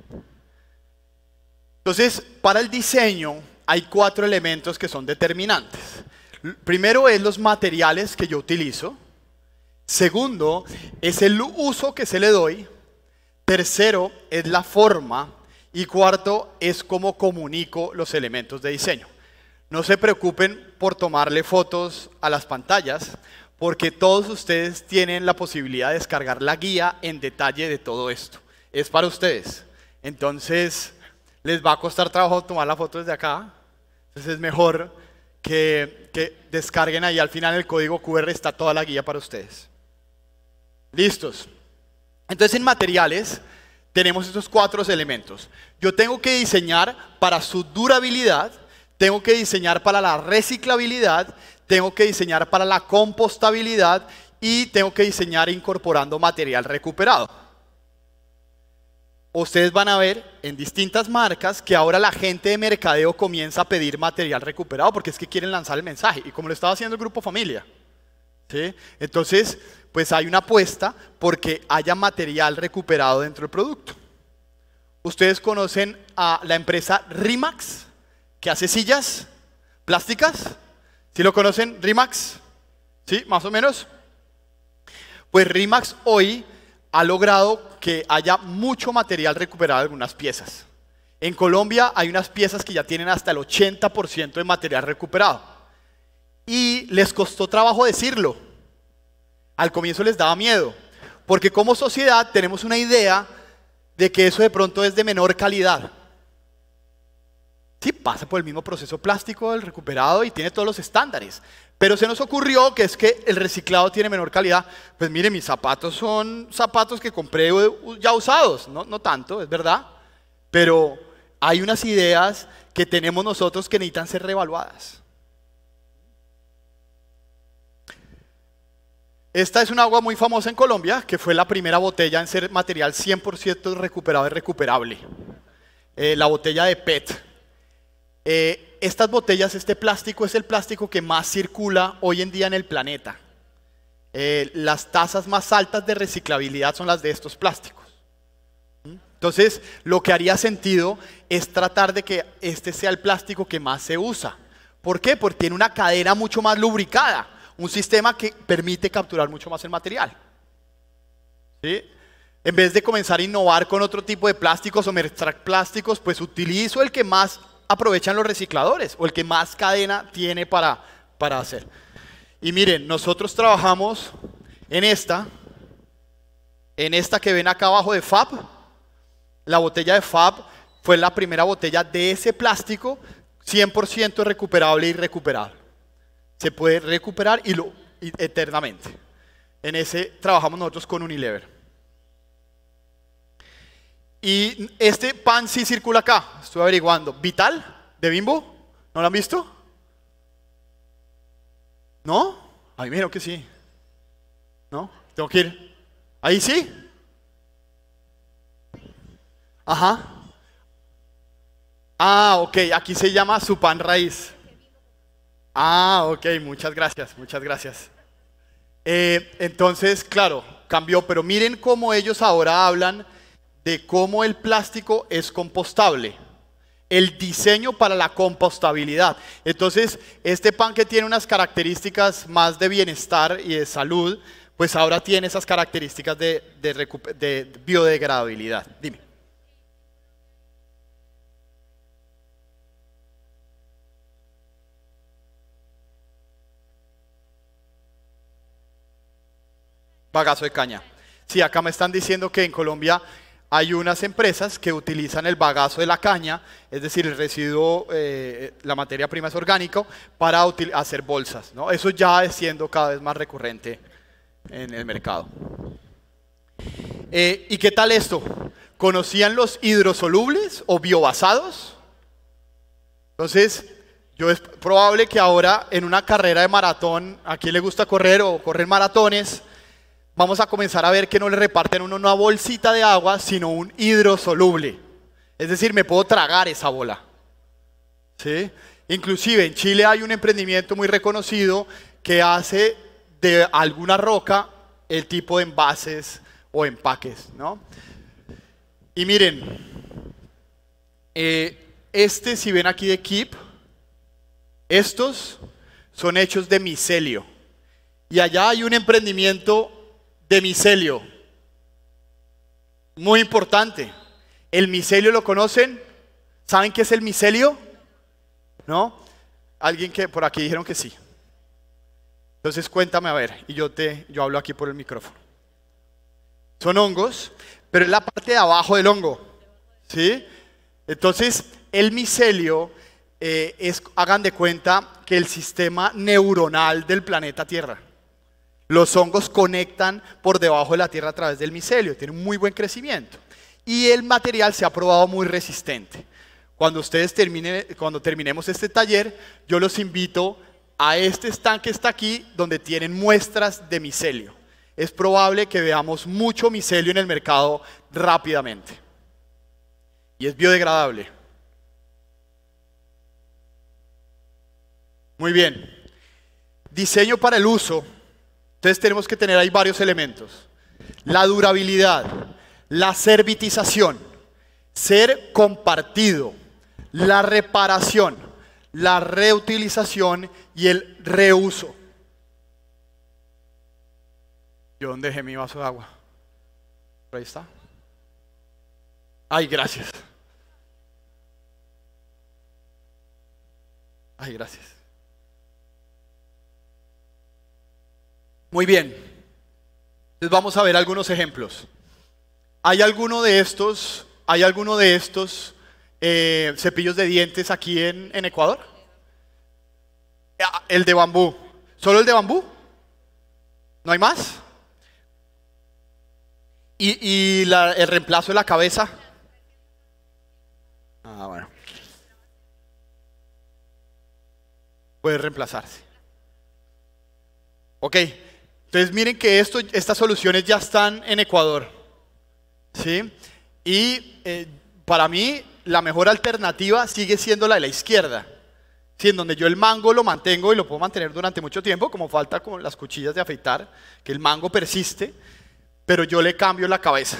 S2: Entonces, para el diseño hay 4 elementos que son determinantes. Primero es los materiales que yo utilizo. Segundo es el uso que se le doy. Tercero es la forma. Y cuarto es cómo comunico los elementos de diseño. No se preocupen por tomarle fotos a las pantallas, porque todos ustedes tienen la posibilidad de descargar la guía en detalle de todo esto. Es para ustedes. Entonces, les va a costar trabajo tomar la foto desde acá. Entonces es mejor que descarguen ahí. Al final el código QR está toda la guía para ustedes. ¿Listos? Entonces en materiales tenemos estos 4 elementos. Yo tengo que diseñar para su durabilidad, tengo que diseñar para la reciclabilidad, tengo que diseñar para la compostabilidad y tengo que diseñar incorporando material recuperado. Ustedes van a ver en distintas marcas que ahora la gente de mercadeo comienza a pedir material recuperado porque es que quieren lanzar el mensaje, y como lo estaba haciendo el Grupo Familia, ¿sí? Entonces, pues hay una apuesta porque haya material recuperado dentro del producto. Ustedes conocen a la empresa Rimax, que hace sillas plásticas. ¿Sí lo conocen, Rimax? ¿Sí? Más o menos. Pues Rimax hoy ha logrado que haya mucho material recuperado de algunas piezas. En Colombia hay unas piezas que ya tienen hasta el 80% de material recuperado. Y les costó trabajo decirlo. Al comienzo les daba miedo, porque como sociedad tenemos una idea de que eso de pronto es de menor calidad. Sí, pasa por el mismo proceso plástico del recuperado y tiene todos los estándares. Pero se nos ocurrió que es que el reciclado tiene menor calidad. Pues mire, mis zapatos son zapatos que compré ya usados. No tanto, es verdad. Pero hay unas ideas que tenemos nosotros que necesitan ser reevaluadas. Esta es una agua muy famosa en Colombia, que fue la primera botella en ser material 100% recuperado y recuperable. La botella de PET. Estas botellas, este plástico es el plástico que más circula hoy en día en el planeta. Las tasas más altas de reciclabilidad son las de estos plásticos. Entonces, lo que haría sentido es tratar de que este sea el plástico que más se usa. ¿Por qué? Porque tiene una cadena mucho más lubricada, un sistema que permite capturar mucho más el material. ¿Sí? En vez de comenzar a innovar con otro tipo de plásticos o mezclar plásticos, pues utilizo el que más aprovechan los recicladores o el que más cadena tiene para hacer. Y miren, nosotros trabajamos en esta que ven acá abajo de FAB. La botella de FAB fue la primera botella de ese plástico 100% recuperable y recuperable. Se puede recuperar y eternamente. En ese trabajamos nosotros con Unilever. Y este pan sí circula acá, estuve averiguando. ¿Vital? ¿De Bimbo? ¿No lo han visto? ¿No? Ay, mira que sí. ¿No? Tengo que ir. ¿Ahí sí? Ajá. Ah, ok, aquí se llama su pan raíz. Ah, ok, muchas gracias, muchas gracias. Entonces, claro, cambió, pero miren cómo ellos ahora hablan de cómo el plástico es compostable. El diseño para la compostabilidad. Entonces, este pan que tiene unas características más de bienestar y de salud, pues ahora tiene esas características de biodegradabilidad. Dime. Bagazo de caña. Sí, acá me están diciendo que en Colombia hay unas empresas que utilizan el bagazo de la caña, es decir, el residuo, la materia prima es orgánico, para hacer bolsas, ¿no? Eso ya es siendo cada vez más recurrente en el mercado. ¿Y qué tal esto? ¿Conocían los hidrosolubles o biobasados? Entonces, es probable que ahora en una carrera de maratón, ¿a quién le gusta correr o correr maratones? Vamos a comenzar a ver que no le reparten uno una bolsita de agua, sino un hidrosoluble. Es decir, me puedo tragar esa bola. ¿Sí? Inclusive en Chile hay un emprendimiento muy reconocido que hace de alguna roca el tipo de envases o empaques, ¿no? Y miren, si ven aquí de Keep, estos son hechos de micelio. Y allá hay un emprendimiento de micelio muy importante. ¿El micelio lo conocen? ¿Saben qué es el micelio? ¿No? Alguien que por aquí dijeron que sí. Entonces cuéntame a ver, y yo hablo aquí por el micrófono. Son hongos, pero es la parte de abajo del hongo, ¿sí? Entonces, el micelio hagan de cuenta que el sistema neuronal del planeta Tierra. Los hongos conectan por debajo de la Tierra a través del micelio, tienen un muy buen crecimiento. Y el material se ha probado muy resistente. Cuando terminemos este taller, yo los invito a este stand que está aquí, donde tienen muestras de micelio. Es probable que veamos mucho micelio en el mercado rápidamente. Y es biodegradable. Muy bien. Diseño para el uso. Entonces tenemos que tener ahí varios elementos. La durabilidad, la servitización, ser compartido, la reparación, la reutilización y el reuso. ¿Yo dónde dejé mi vaso de agua? Por ahí está. Ay, gracias. Ay, gracias. Muy bien. Entonces vamos a ver algunos ejemplos. ¿Hay alguno de estos cepillos de dientes aquí en Ecuador? El de bambú. ¿Solo el de bambú? ¿No hay más? ¿Y el reemplazo de la cabeza? Ah, bueno. Puede reemplazarse. Ok. Entonces miren que estas soluciones ya están en Ecuador. ¿Sí? Y para mí la mejor alternativa sigue siendo la de la izquierda. ¿Sí? En donde yo el mango lo mantengo y lo puedo mantener durante mucho tiempo, como falta con las cuchillas de afeitar, que el mango persiste, pero yo le cambio la cabeza.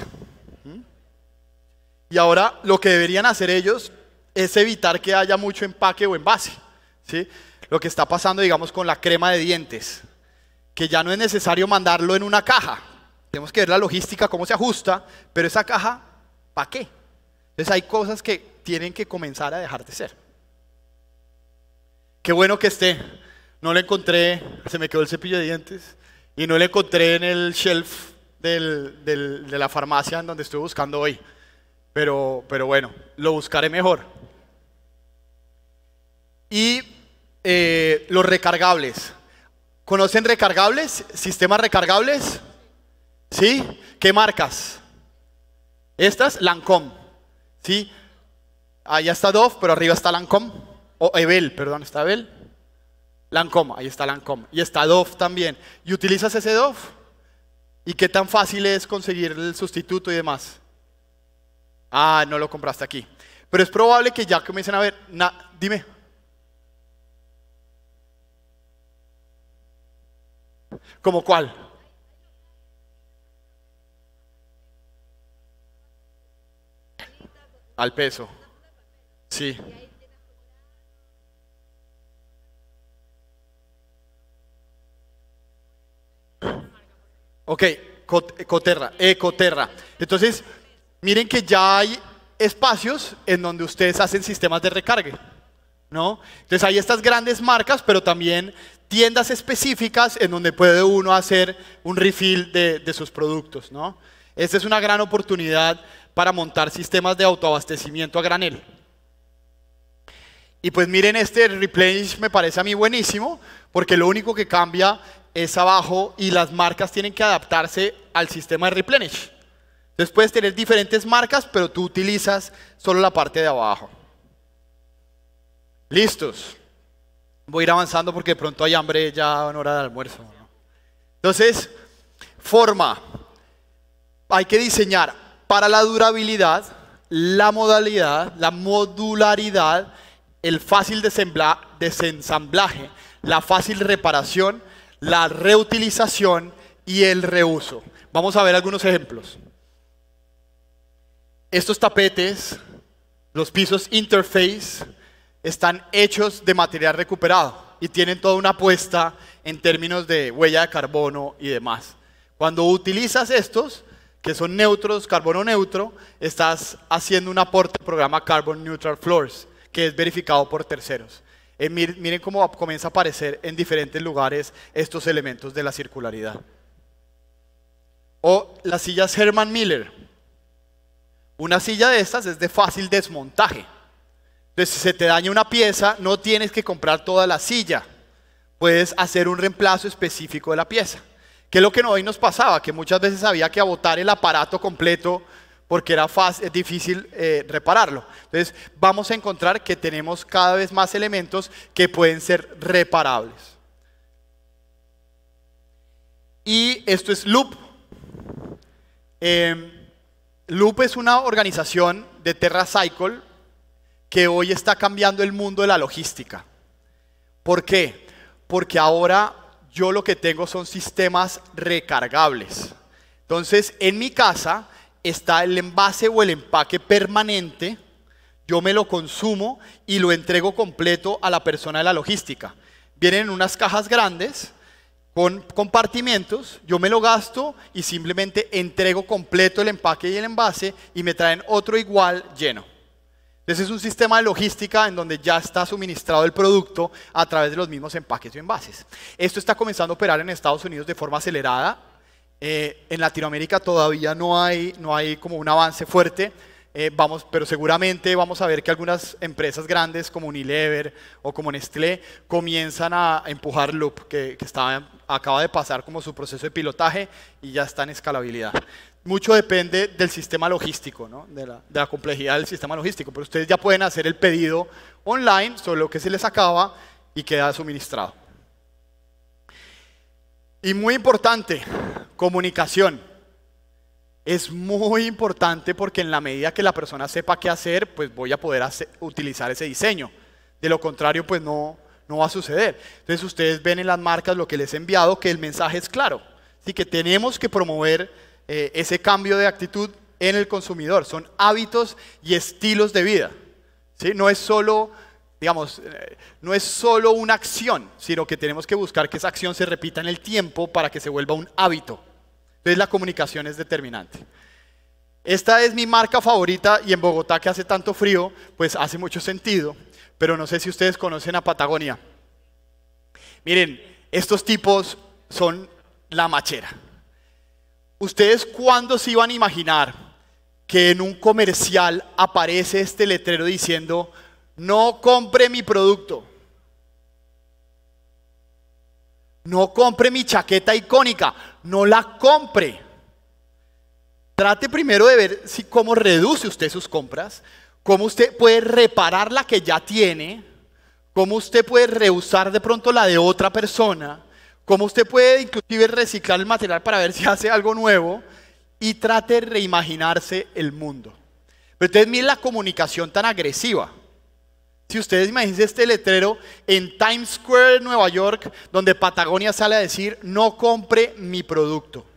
S2: Y ahora lo que deberían hacer ellos es evitar que haya mucho empaque o envase. ¿Sí? Lo que está pasando, digamos, con la crema de dientes, que ya no es necesario mandarlo en una caja. Tenemos que ver la logística, cómo se ajusta, pero esa caja, ¿para qué? Entonces hay cosas que tienen que comenzar a dejar de ser. Qué bueno que esté. No le encontré, se me quedó el cepillo de dientes, y no le encontré en el shelf de la farmacia en donde estuve buscando hoy. Pero bueno, lo buscaré mejor. Y los recargables. ¿Conocen recargables? ¿Sistemas recargables? ¿Sí? ¿Qué marcas? Estas, Lancome. ¿Sí? Allá está Dove, pero arriba está Lancome. O Ebel, perdón, ¿está Ebel? Lancome, ahí está Lancome. Y está Dove también. ¿Y utilizas ese Dove? ¿Y qué tan fácil es conseguir el sustituto y demás? Ah, no lo compraste aquí. Pero es probable que ya comiencen a ver. Dime. ¿Cómo cuál? Al peso. Sí. Ok, Ecoterra. Entonces, miren que ya hay espacios en donde ustedes hacen sistemas de recargue, ¿no? Entonces hay estas grandes marcas, pero también tiendas específicas en donde puede uno hacer un refill de sus productos, ¿no? Esta es una gran oportunidad para montar sistemas de autoabastecimiento a granel. Y pues miren, este replenish me parece a mí buenísimo, porque lo único que cambia es abajo y las marcas tienen que adaptarse al sistema de replenish. Entonces puedes tener diferentes marcas, pero tú utilizas solo la parte de abajo. ¿Listos? Voy a ir avanzando porque de pronto hay hambre ya en hora de almuerzo, ¿no? Entonces, forma. Hay que diseñar para la durabilidad, la modalidad, la modularidad, el fácil desensamblaje, la fácil reparación, la reutilización y el reuso. Vamos a ver algunos ejemplos. Estos tapetes, los pisos interface, están hechos de material recuperado y tienen toda una apuesta en términos de huella de carbono y demás. Cuando utilizas estos, que son neutros, carbono neutro, estás haciendo un aporte al programa Carbon Neutral Floors, que es verificado por terceros. Miren cómo comienza a aparecer en diferentes lugares estos elementos de la circularidad. O las sillas Herman Miller. Una silla de estas es de fácil desmontaje. Entonces, si se te daña una pieza, no tienes que comprar toda la silla. Puedes hacer un reemplazo específico de la pieza. ¿Qué es lo que hoy nos pasaba? Que muchas veces había que abotar el aparato completo porque era difícil repararlo. Entonces, vamos a encontrar que tenemos cada vez más elementos que pueden ser reparables. Y esto es Loop. Loop es una organización de TerraCycle que hoy está cambiando el mundo de la logística. ¿Por qué? Porque ahora yo lo que tengo son sistemas recargables. Entonces, en mi casa está el envase o el empaque permanente, yo me lo consumo y lo entrego completo a la persona de la logística. Vienen en unas cajas grandes con compartimentos, yo me lo gasto y simplemente entrego completo el empaque y el envase y me traen otro igual lleno. Entonces es un sistema de logística en donde ya está suministrado el producto a través de los mismos empaques y envases. Esto está comenzando a operar en Estados Unidos de forma acelerada. En Latinoamérica todavía no hay como un avance fuerte, pero seguramente vamos a ver que algunas empresas grandes como Unilever o como Nestlé comienzan a empujar Loop, que acaba de pasar como su proceso de pilotaje y ya está en escalabilidad. Mucho depende del sistema logístico, ¿no? de la complejidad del sistema logístico, pero ustedes ya pueden hacer el pedido online, solo que se les acaba y queda suministrado. Y muy importante, comunicación. Es muy importante porque en la medida que la persona sepa qué hacer, pues voy a poder utilizar ese diseño. De lo contrario, pues no va a suceder. Entonces ustedes ven en las marcas lo que les he enviado, que el mensaje es claro. Así que tenemos que promover ese cambio de actitud en el consumidor. Son hábitos y estilos de vida. ¿Sí? No es solo, digamos, no es solo una acción, sino que tenemos que buscar que esa acción se repita en el tiempo para que se vuelva un hábito. Entonces la comunicación es determinante. Esta es mi marca favorita y en Bogotá que hace tanto frío, pues hace mucho sentido, pero no sé si ustedes conocen a Patagonia. Miren, estos tipos son la machera. ¿Ustedes cuándo se iban a imaginar que en un comercial aparece este letrero diciendo no compre mi producto? No compre mi chaqueta icónica, no la compre. Trate primero de ver cómo reduce usted sus compras, cómo usted puede reparar la que ya tiene, cómo usted puede reusar de pronto la de otra persona, cómo usted puede inclusive reciclar el material para ver si hace algo nuevo y trate de reimaginarse el mundo. Pero entonces miren la comunicación tan agresiva. Si ustedes imagínense este letrero en Times Square, Nueva York, donde Patagonia sale a decir, no compre mi producto.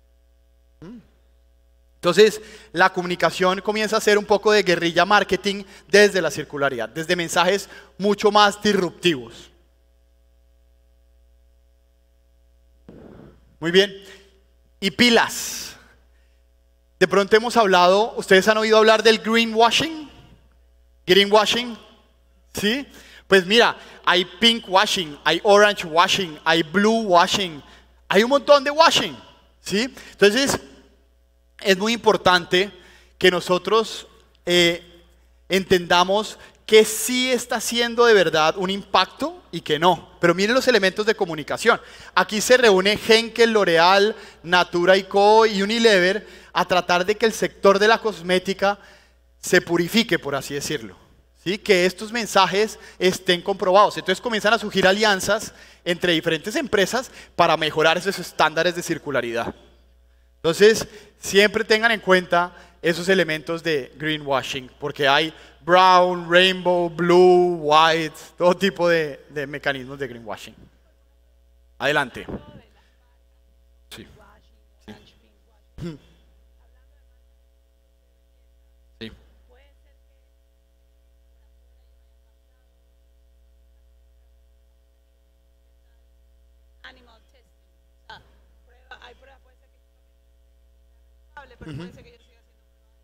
S2: Entonces, la comunicación comienza a ser un poco de guerrilla marketing desde la circularidad, desde mensajes mucho más disruptivos. Muy bien. Y pilas. De pronto hemos hablado, ¿ustedes han oído hablar del greenwashing? Greenwashing. ¿Sí? Pues mira, hay pink washing, hay orange washing, hay blue washing, hay un montón de washing, ¿sí? Entonces, es muy importante que nosotros entendamos que sí está haciendo de verdad un impacto y que no. Pero miren los elementos de comunicación. Aquí se reúne Henkel, L'Oreal, Natura &Co y Unilever a tratar de que el sector de la cosmética se purifique, por así decirlo. ¿Sí? Que estos mensajes estén comprobados. Entonces comienzan a surgir alianzas entre diferentes empresas para mejorar esos estándares de circularidad. Entonces, siempre tengan en cuenta esos elementos de greenwashing, porque hay brown, rainbow, blue, white, todo tipo de mecanismos de greenwashing. Adelante. Sí. Sí.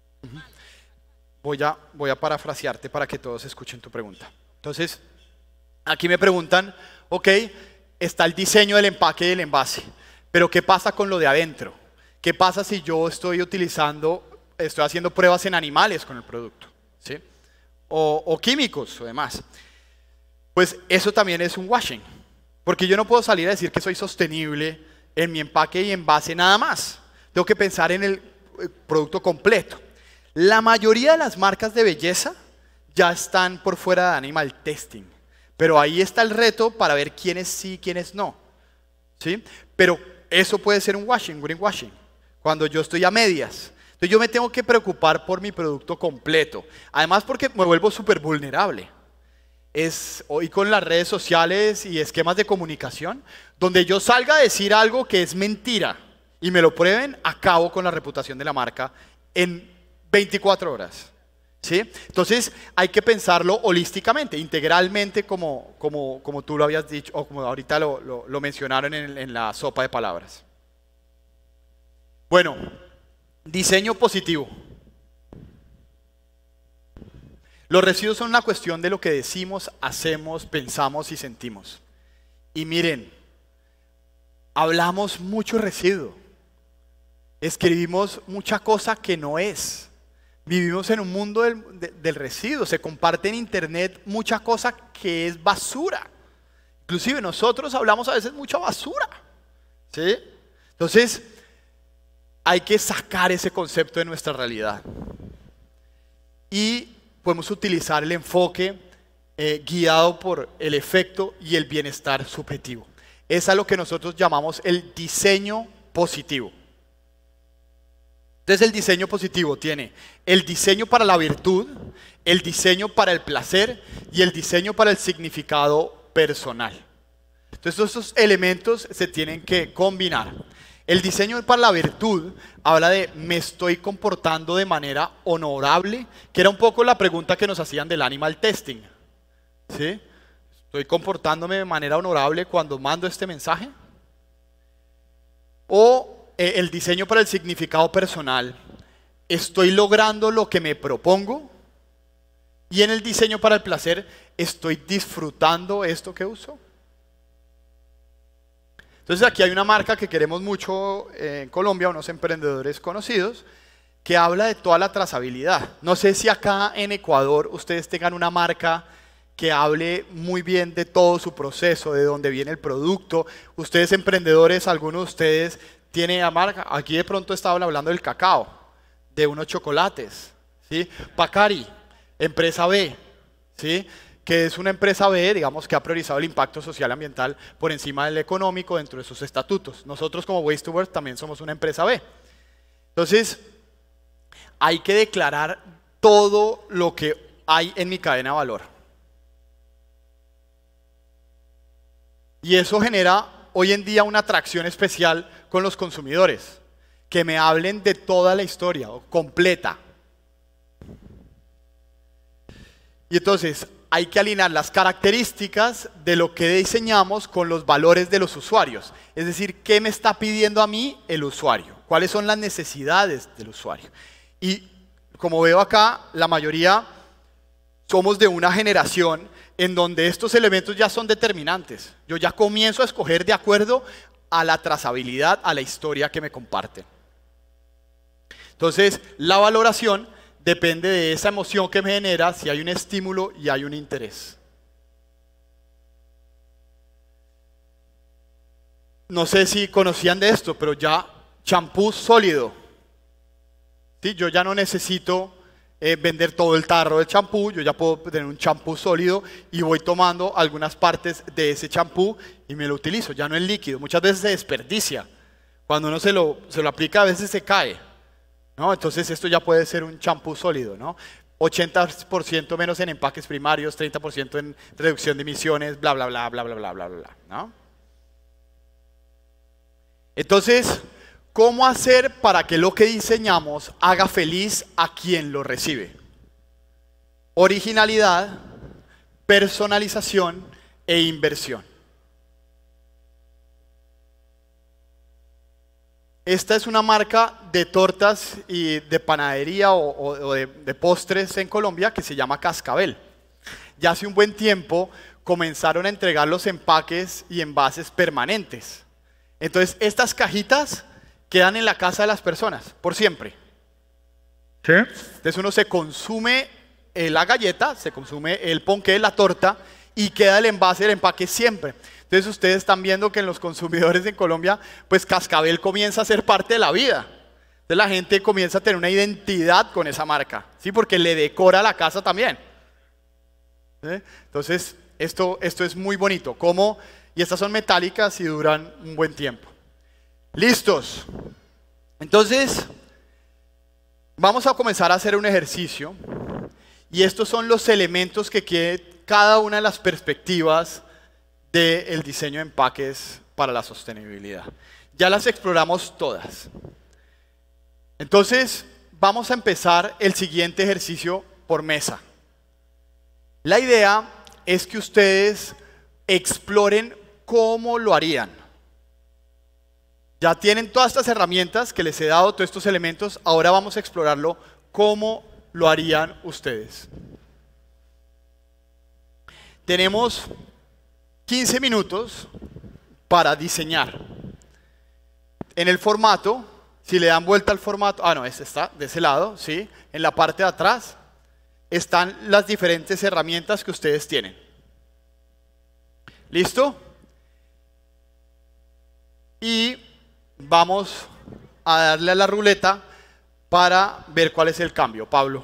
S2: Voy a parafrasearte para que todos escuchen tu pregunta. Entonces, Aquí me preguntan, ok, está el diseño del empaque y del envase, pero ¿qué pasa con lo de adentro? ¿Qué pasa si yo estoy haciendo pruebas en animales con el producto? ¿Sí? O químicos o demás. Pues eso también es un washing, porque yo no puedo salir a decir que soy sostenible en mi empaque y envase nada más. Tengo que pensar en el producto completo. La mayoría de las marcas de belleza ya están por fuera de animal testing, pero ahí está el reto para ver quiénes sí y quiénes no. ¿Sí? Pero eso puede ser un washing, greenwashing, cuando yo estoy a medias. Entonces yo me tengo que preocupar por mi producto completo. Además porque me vuelvo súper vulnerable. Hoy con las redes sociales y esquemas de comunicación, donde yo salga a decir algo que es mentira y me lo prueben, acabo con la reputación de la marca en 24 horas. ¿Sí? Entonces hay que pensarlo holísticamente, integralmente, como tú lo habías dicho, o como ahorita lo mencionaron en la sopa de palabras. Bueno, diseño positivo. Los residuos son una cuestión de lo que decimos, hacemos, pensamos y sentimos. Y miren, hablamos mucho residuo, escribimos mucha cosa que no es. Vivimos en un mundo del residuo, se comparte en internet mucha cosa que es basura. Inclusive nosotros hablamos a veces mucha basura. ¿Sí? Entonces, hay que sacar ese concepto de nuestra realidad. Y podemos utilizar el enfoque guiado por el efecto y el bienestar subjetivo. Es a lo que nosotros llamamos el diseño positivo. Entonces el diseño positivo tiene el diseño para la virtud, el diseño para el placer y el diseño para el significado personal. Entonces estos elementos se tienen que combinar. El diseño para la virtud habla de me estoy comportando de manera honorable, que era un poco la pregunta que nos hacían del animal testing. ¿Sí? ¿Estoy comportándome de manera honorable cuando mando este mensaje? O el diseño para el significado personal, ¿estoy logrando lo que me propongo? Y en el diseño para el placer, ¿estoy disfrutando esto que uso? Entonces aquí hay una marca que queremos mucho en Colombia, unos emprendedores conocidos, que habla de toda la trazabilidad. No sé si acá en Ecuador ustedes tengan una marca que hable muy bien de todo su proceso, de dónde viene el producto. Ustedes emprendedores, algunos de ustedes tienen la marca. Aquí de pronto estaban hablando del cacao, de unos chocolates, ¿sí? Pacari, empresa B, ¿sí? Que es una empresa B, digamos, que ha priorizado el impacto social y ambiental por encima del económico dentro de sus estatutos. Nosotros como Waste2World también somos una empresa B. Entonces, hay que declarar todo lo que hay en mi cadena de valor. Y eso genera hoy en día una atracción especial con los consumidores, que me hablen de toda la historia, completa. Y entonces hay que alinear las características de lo que diseñamos con los valores de los usuarios. Es decir, ¿qué me está pidiendo a mí el usuario? ¿Cuáles son las necesidades del usuario? Y como veo acá, la mayoría somos de una generación en donde estos elementos ya son determinantes. Yo ya comienzo a escoger de acuerdo a la trazabilidad, a la historia que me comparten. Entonces, la valoración depende de esa emoción que me genera, si hay un estímulo y hay un interés. No sé si conocían de esto, pero ya champú sólido. ¿Sí? Yo ya no necesito vender todo el tarro de champú, yo ya puedo tener un champú sólido y voy tomando algunas partes de ese champú y me lo utilizo, ya no es líquido. Muchas veces se desperdicia. Cuando uno se lo aplica, a veces se cae, ¿no? Entonces esto ya puede ser un champú sólido, ¿no? 80% menos en empaques primarios, 30% en reducción de emisiones, bla, bla, bla, bla, bla, bla, bla, bla, ¿no? Entonces, ¿cómo hacer para que lo que diseñamos haga feliz a quien lo recibe? Originalidad, personalización e inversión. Esta es una marca de tortas y de panadería o de postres en Colombia que se llama Cascabel. Ya hace un buen tiempo comenzaron a entregar los empaques y envases permanentes. Entonces, estas cajitas quedan en la casa de las personas por siempre. ¿Sí? Entonces uno se consume la galleta, se consume el ponqué, la torta, y queda el envase, el empaque siempre. Entonces ustedes están viendo que en los consumidores en Colombia, pues Cascabel comienza a ser parte de la vida. Entonces la gente comienza a tener una identidad con esa marca, ¿sí? Porque le decora la casa también. ¿Sí? Entonces esto es muy bonito. Y estas son metálicas y duran un buen tiempo. ¿Listos? Entonces, vamos a comenzar a hacer un ejercicio. Y estos son los elementos que quiere cada una de las perspectivas del diseño de empaques para la sostenibilidad. Ya las exploramos todas. Entonces, vamos a empezar el siguiente ejercicio por mesa. La idea es que ustedes exploren cómo lo harían. Ya tienen todas estas herramientas que les he dado, todos estos elementos. Ahora vamos a explorarlo cómo lo harían ustedes. Tenemos 15 minutos para diseñar. En el formato, si le dan vuelta al formato, ese está de ese lado, ¿sí? En la parte de atrás están las diferentes herramientas que ustedes tienen. ¿Listo? Y vamos a darle a la ruleta para ver cuál es el cambio. Pablo.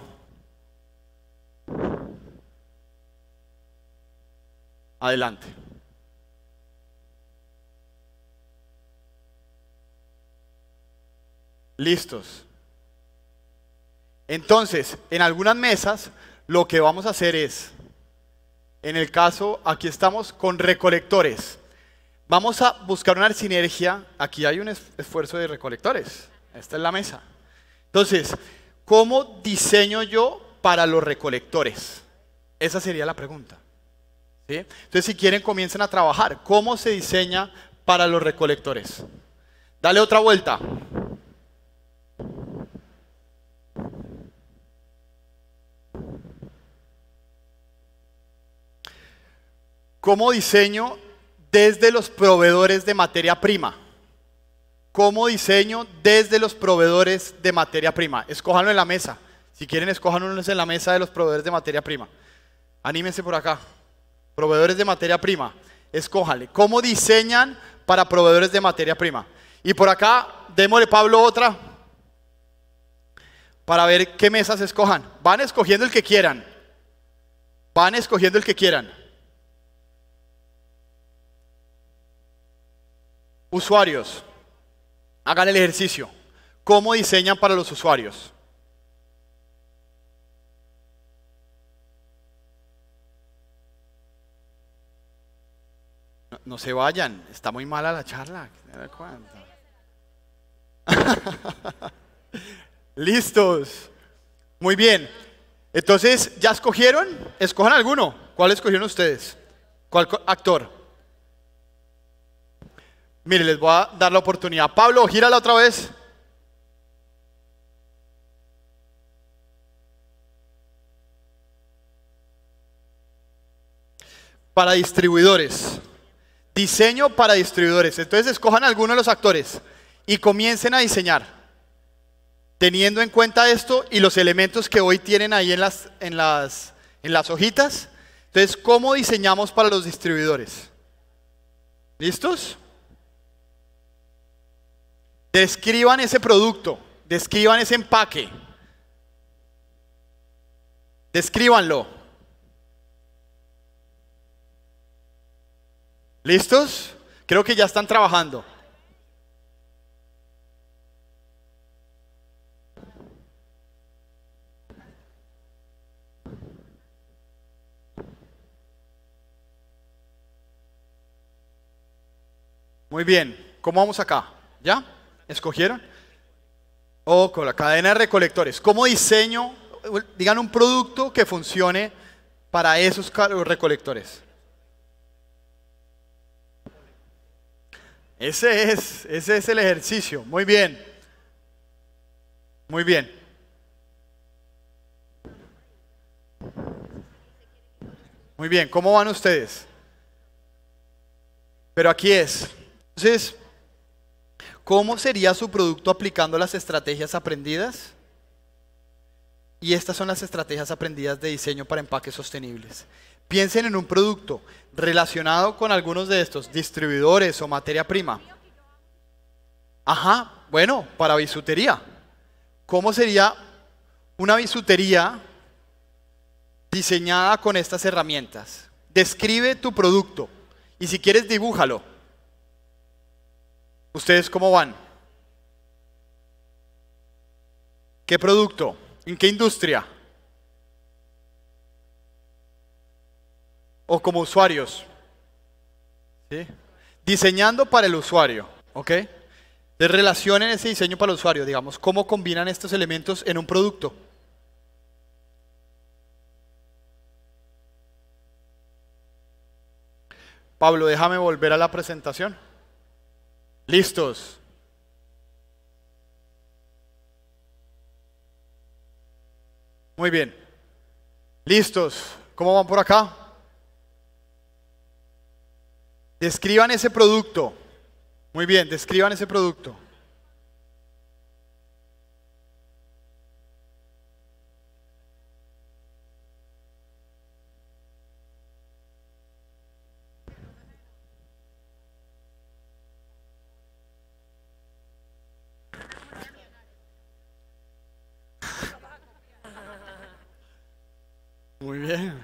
S2: Adelante. Listos. Entonces, en algunas mesas, lo que vamos a hacer es, en el caso, aquí estamos con recolectores. Vamos a buscar una sinergia. Aquí hay un esfuerzo de recolectores. Esta es la mesa. Entonces, ¿cómo diseño yo para los recolectores? Esa sería la pregunta. ¿Sí? Entonces, si quieren, comiencen a trabajar. ¿Cómo se diseña para los recolectores? Dale otra vuelta. ¿Cómo diseño desde los proveedores de materia prima? ¿Cómo diseño desde los proveedores de materia prima? Escójanlo en la mesa. Si quieren, escójanlo en la mesa de los proveedores de materia prima. Anímense por acá. Proveedores de materia prima. Escójanle. ¿Cómo diseñan para proveedores de materia prima? Y por acá, démosle Pablo otra para ver qué mesas escojan. Van escogiendo el que quieran. Van escogiendo el que quieran. Usuarios. Hagan el ejercicio. ¿Cómo diseñan para los usuarios? No se vayan, está muy mala la charla. Listos. Muy bien. Entonces, ¿ya escogieron? Escojan alguno. ¿Cuál escogieron ustedes? ¿Cuál actor? Mire, les voy a dar la oportunidad. Pablo, gírala otra vez. Para distribuidores. Diseño para distribuidores. Entonces escojan alguno de los actores y comiencen a diseñar. Teniendo en cuenta esto y los elementos que hoy tienen ahí en las hojitas. Entonces, ¿cómo diseñamos para los distribuidores? ¿Listos? Describan ese producto, describan ese empaque. Descríbanlo. ¿Listos? Creo que ya están trabajando. Muy bien. ¿Cómo vamos acá? ¿Ya? ¿Escogieron? Con la cadena de recolectores. ¿Cómo diseño? Digan un producto que funcione para esos recolectores. Ese es el ejercicio. Muy bien. Muy bien. Muy bien. ¿Cómo van ustedes? Pero aquí es. Entonces, ¿cómo sería su producto aplicando las estrategias aprendidas? Y estas son las estrategias aprendidas de diseño para empaques sostenibles. Piensen en un producto relacionado con algunos de estos, distribuidores o materia prima. Ajá, bueno, para bisutería. ¿Cómo sería una bisutería diseñada con estas herramientas? Describe tu producto y si quieres dibújalo. ¿Ustedes cómo van? ¿Qué producto? ¿En qué industria? ¿O como usuarios? ¿Sí? Diseñando para el usuario, ¿ok? De relacionen ese diseño para el usuario, digamos, ¿cómo combinan estos elementos en un producto? Pablo, déjame volver a la presentación. ¿Listos? Muy bien. ¿Listos? ¿Cómo van por acá? Describan ese producto. Muy bien, describan ese producto. Muy bien.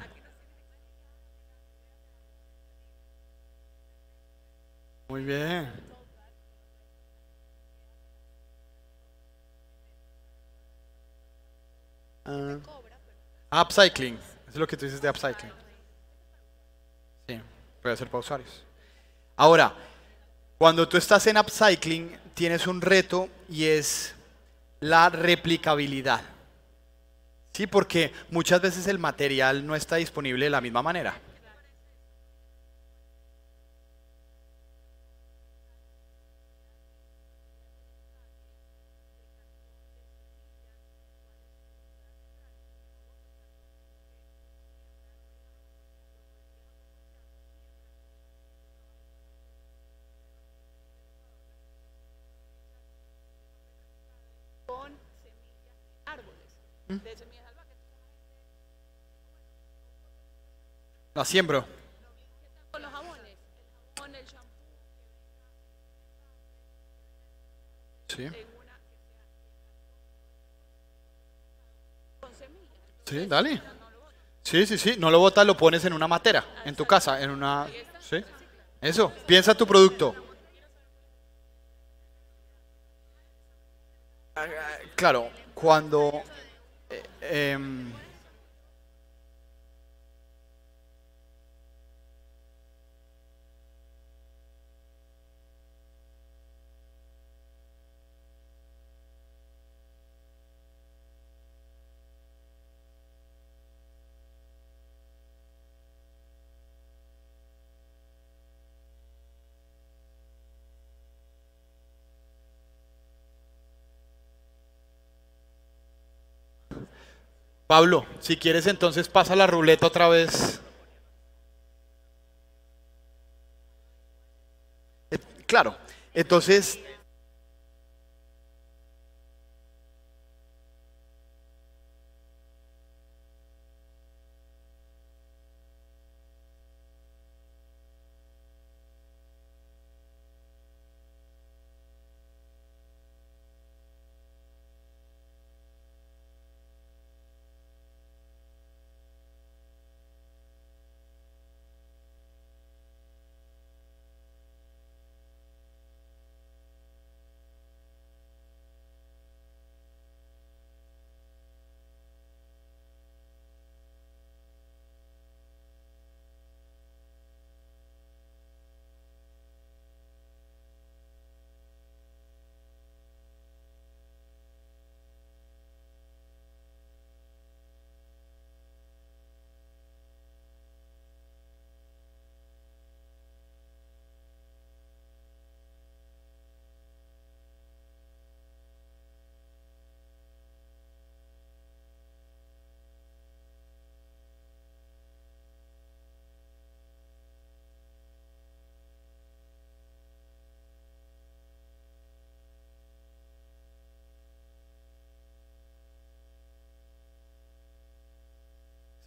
S2: Muy bien. Upcycling. Es lo que tú dices de upcycling. Sí, puede ser para usuarios. Ahora, cuando tú estás en upcycling, tienes un reto y es la replicabilidad. Sí, porque muchas veces el material no está disponible de la misma manera. La siembro.
S3: Con los jabones, el jabón, el shampoo
S2: Sí,
S3: en una con semillas.
S2: sí, dale. Sí, sí, sí. No lo botas, lo pones en una matera, en tu casa, en una. Sí. Eso. Piensa tu producto. Claro, cuando. eh, em, Pablo, si quieres entonces pasa la ruleta otra vez. Claro, entonces,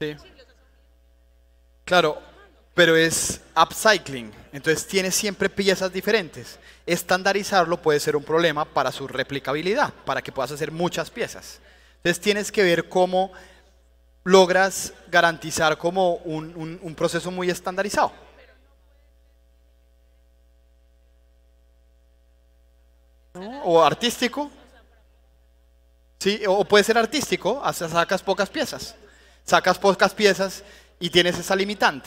S2: Sí. Claro, pero es upcycling, entonces tiene siempre piezas diferentes. Estandarizarlo puede ser un problema para su replicabilidad, para que puedas hacer muchas piezas. Entonces tienes que ver cómo logras garantizar como un proceso muy estandarizado. ¿No? O artístico. Sí, o puede ser artístico, hasta sacas pocas piezas. Sacas pocas piezas y tienes esa limitante.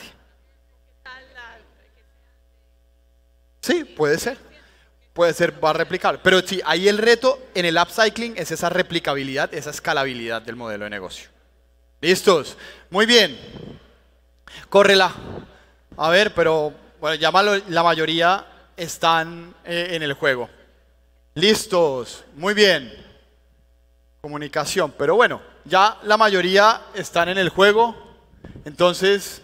S2: Sí, puede ser. Puede ser, va a replicar. Pero sí, ahí el reto en el upcycling es esa replicabilidad, esa escalabilidad del modelo de negocio. ¿Listos? Muy bien. Córrela. A ver, pero bueno, ya la mayoría están en el juego. Listos. Muy bien. Comunicación. Pero bueno, ya la mayoría están en el juego. Entonces,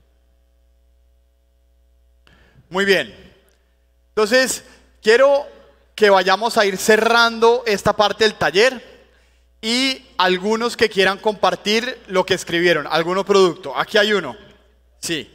S2: muy bien. Entonces, quiero que vayamos a ir cerrando esta parte del taller y algunos que quieran compartir lo que escribieron, algún producto. Aquí hay uno. Sí.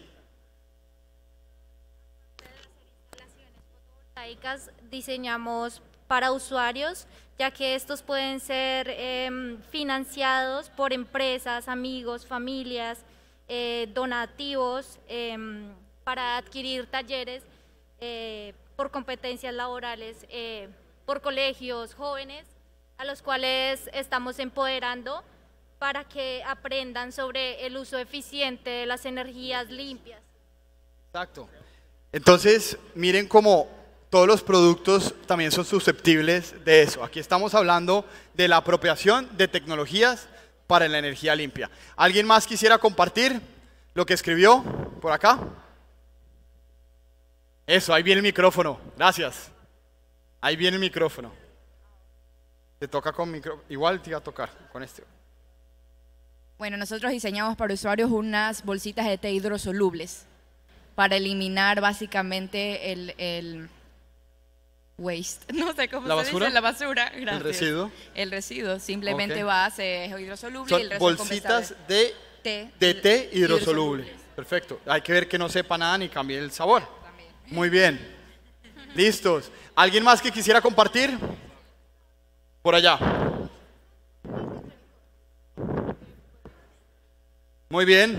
S4: Fotovoltaicas diseñamos para usuarios, ya que estos pueden ser financiados por empresas, amigos, familias, donativos, para adquirir talleres por competencias laborales, por colegios jóvenes, a los cuales estamos empoderando para que aprendan sobre el uso eficiente de las energías limpias.
S2: Exacto. Entonces, miren cómo todos los productos también son susceptibles de eso. Aquí estamos hablando de la apropiación de tecnologías para la energía limpia. ¿Alguien más quisiera compartir lo que escribió por acá? Eso, ahí viene el micrófono. Gracias. Ahí viene el micrófono. Te toca con micrófono. Igual te iba a tocar con este.
S5: Bueno, nosotros diseñamos para usuarios unas bolsitas de té hidrosolubles para eliminar básicamente el waste, no sé cómo se dice, la basura. Gracias.
S2: ¿El residuo?
S5: El residuo, simplemente
S2: Okay.
S5: va a ser hidrosoluble.
S2: Son
S5: y el resto
S2: bolsitas
S5: es
S2: de té hidrosoluble. Perfecto. Hay que ver que no sepa nada ni cambie el sabor.
S5: También.
S2: Muy bien. Listos. ¿Alguien más que quisiera compartir? Por allá. Muy bien.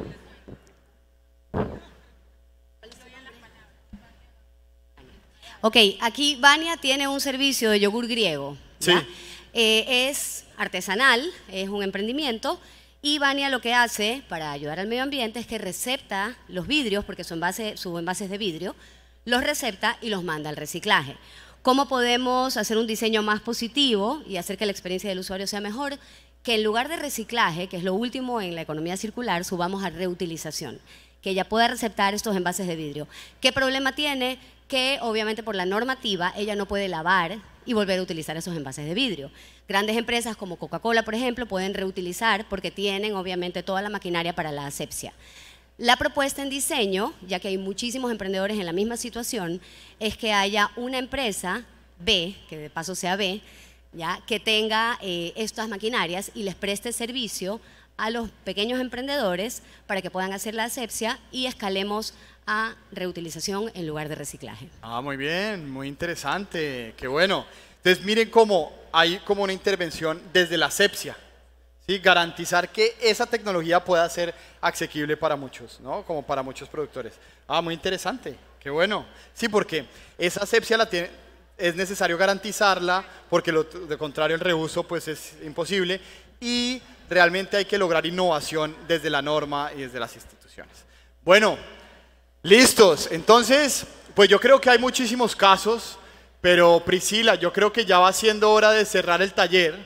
S6: Ok, aquí Vania tiene un servicio de yogur griego. ¿ya?
S2: Sí.
S6: Es artesanal, es un emprendimiento y Vania lo que hace para ayudar al medio ambiente es que recepta los vidrios, porque sus envases de vidrio, los recepta y los manda al reciclaje. ¿Cómo podemos hacer un diseño más positivo y hacer que la experiencia del usuario sea mejor? Que en lugar de reciclaje, que es lo último en la economía circular, subamos a reutilización, que ella pueda receptar estos envases de vidrio. ¿Qué problema tiene? Que obviamente por la normativa ella no puede lavar y volver a utilizar esos envases de vidrio. Grandes empresas como Coca-Cola, por ejemplo, pueden reutilizar porque tienen obviamente toda la maquinaria para la asepsia. La propuesta en diseño, ya que hay muchísimos emprendedores en la misma situación, es que haya una empresa B, que de paso sea B, ¿ya? Que tenga estas maquinarias y les preste servicio a los pequeños emprendedores para que puedan hacer la asepsia y escalemos a reutilización en lugar de reciclaje.
S2: Ah, muy bien, muy interesante, qué bueno. Entonces miren cómo hay como una intervención desde la asepsia, ¿sí? Garantizar que esa tecnología pueda ser asequible para muchos, ¿no? Como para muchos productores. Ah, muy interesante, qué bueno. Sí, porque esa asepsia es necesario garantizarla, porque de contrario el reuso pues es imposible y realmente hay que lograr innovación desde la norma y desde las instituciones. Bueno, listos. Entonces, pues yo creo que hay muchísimos casos, pero Priscila, yo creo que ya va siendo hora de cerrar el taller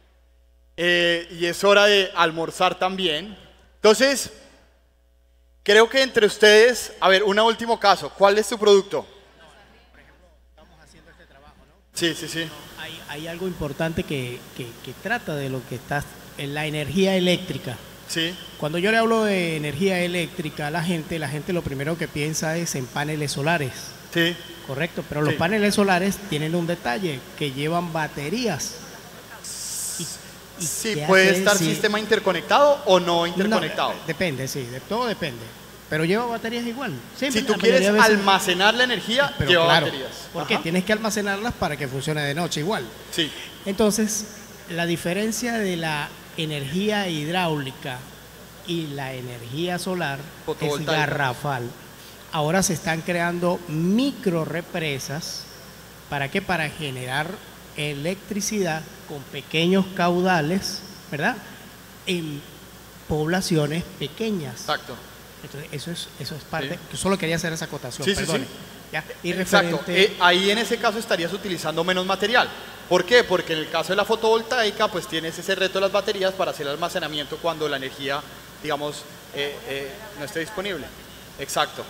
S2: y es hora de almorzar también. Entonces, creo que entre ustedes, a ver, un último caso. ¿Cuál es tu producto?
S7: Por ejemplo, estamos haciendo este trabajo, ¿no?
S2: Sí, sí, sí.
S7: Hay algo importante que trata de lo que está en la energía eléctrica.
S2: Sí.
S7: Cuando yo le hablo de energía eléctrica a la gente lo primero que piensa es en paneles solares.
S2: Sí.
S7: Correcto, pero los
S2: Sí.
S7: paneles solares tienen un detalle, que llevan baterías. ¿Y
S2: Sí,
S7: qué
S2: puede
S7: hace
S2: estar
S7: si-
S2: sistema interconectado o no
S7: No,
S2: interconectado.
S7: depende, sí, todo depende. Pero lleva baterías igual. Siempre,
S2: Si tú
S7: la mayoría
S2: quieres
S7: de veces-
S2: almacenar la energía,
S7: Pero
S2: lleva
S7: claro,
S2: baterías.
S7: porque
S2: Ajá.
S7: tienes que almacenarlas para que funcione de noche igual.
S2: Sí.
S7: Entonces, la diferencia de la energía hidráulica y la energía solar es
S2: Fotovoltaica.
S7: garrafal. Ahora se están creando micro represas. ¿Para qué? Para generar electricidad con pequeños caudales, ¿verdad? En poblaciones pequeñas.
S2: Exacto.
S7: Entonces, eso es parte.
S2: Sí.
S7: Yo solo quería hacer esa acotación,
S2: Sí, sí,
S7: perdone.
S2: sí.
S7: ¿Ya? Y
S2: Exacto.
S7: referente-
S2: Ahí en ese caso estarías utilizando menos material. ¿Por qué? Porque en el caso de la fotovoltaica, pues tienes ese reto de las baterías para hacer el almacenamiento cuando la energía, digamos, no esté disponible. Exacto.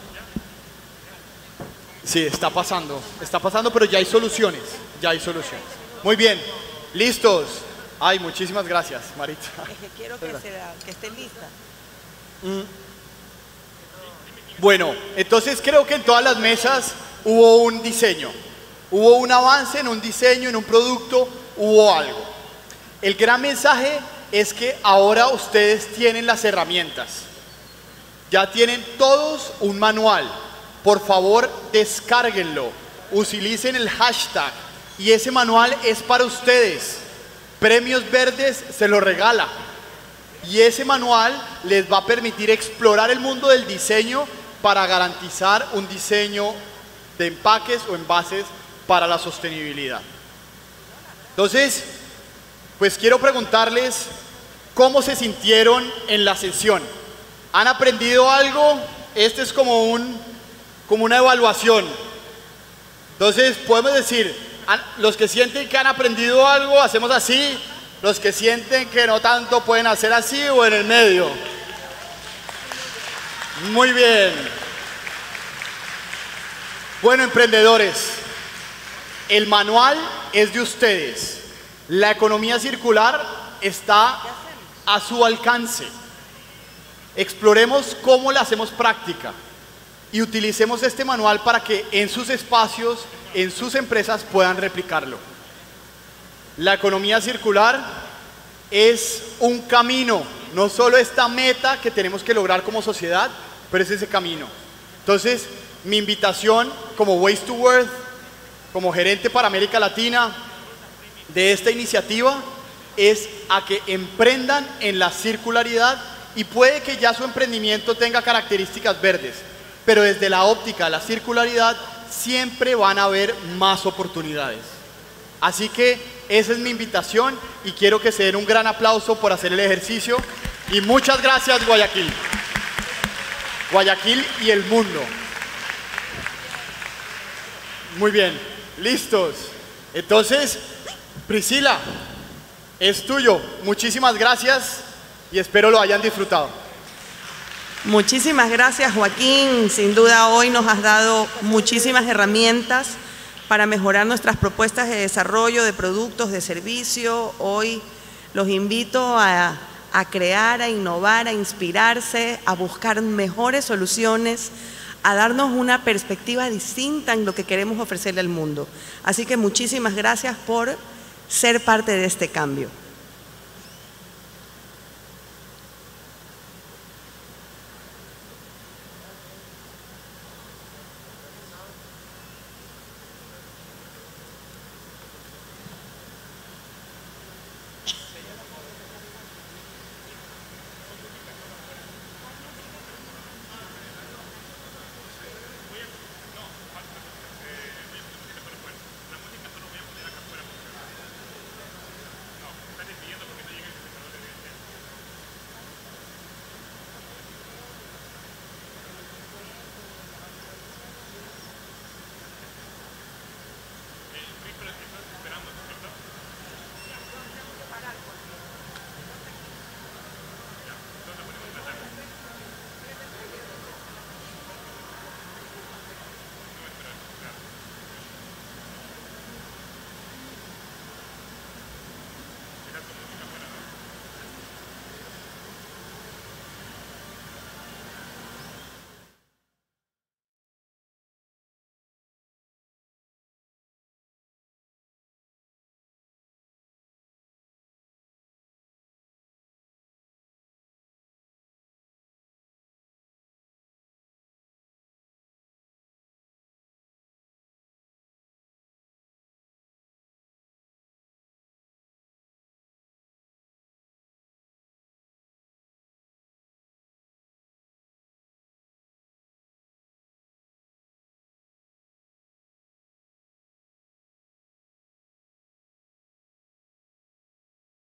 S2: Sí, está pasando, pero ya hay soluciones, ya hay soluciones. Muy bien, listos. Ay, muchísimas gracias, Marita.
S1: Es que quiero que esté lista.
S2: Bueno, entonces creo que en todas las mesas hubo un diseño, hubo un avance en un diseño, en un producto, hubo algo. El gran mensaje es que ahora ustedes tienen las herramientas, ya tienen todos un manual. Por favor, descárguenlo, utilicen el hashtag y ese manual es para ustedes. Premios Verdes se lo regala. Y ese manual les va a permitir explorar el mundo del diseño para garantizar un diseño de empaques o envases para la sostenibilidad. Entonces, pues quiero preguntarles cómo se sintieron en la sesión. ¿Han aprendido algo? Este es como una evaluación. Entonces, podemos decir, los que sienten que han aprendido algo, hacemos así. Los que sienten que no tanto pueden hacer así o en el medio. Muy bien. Bueno, emprendedores, el manual es de ustedes. La economía circular está a su alcance. Exploremos cómo la hacemos práctica y utilicemos este manual para que en sus espacios, en sus empresas puedan replicarlo. La economía circular es un camino, no solo esta meta que tenemos que lograr como sociedad, pero es ese camino. Entonces, mi invitación como Waste to Worth, como gerente para América Latina de esta iniciativa, es a que emprendan en la circularidad y puede que ya su emprendimiento tenga características verdes, pero desde la óptica de la circularidad siempre van a haber más oportunidades. Así que esa es mi invitación y quiero que se den un gran aplauso por hacer el ejercicio y muchas gracias Guayaquil. Guayaquil y el mundo. Muy bien, listos. Entonces, Priscila, es tuyo. Muchísimas gracias y espero lo hayan disfrutado.
S1: Muchísimas gracias, Joaquín. Sin duda hoy nos has dado muchísimas herramientas para mejorar nuestras propuestas de desarrollo de productos, de servicio. Hoy los invito a crear, a innovar, a inspirarse, a buscar mejores soluciones, a darnos una perspectiva distinta en lo que queremos ofrecerle al mundo. Así que muchísimas gracias por ser parte de este cambio.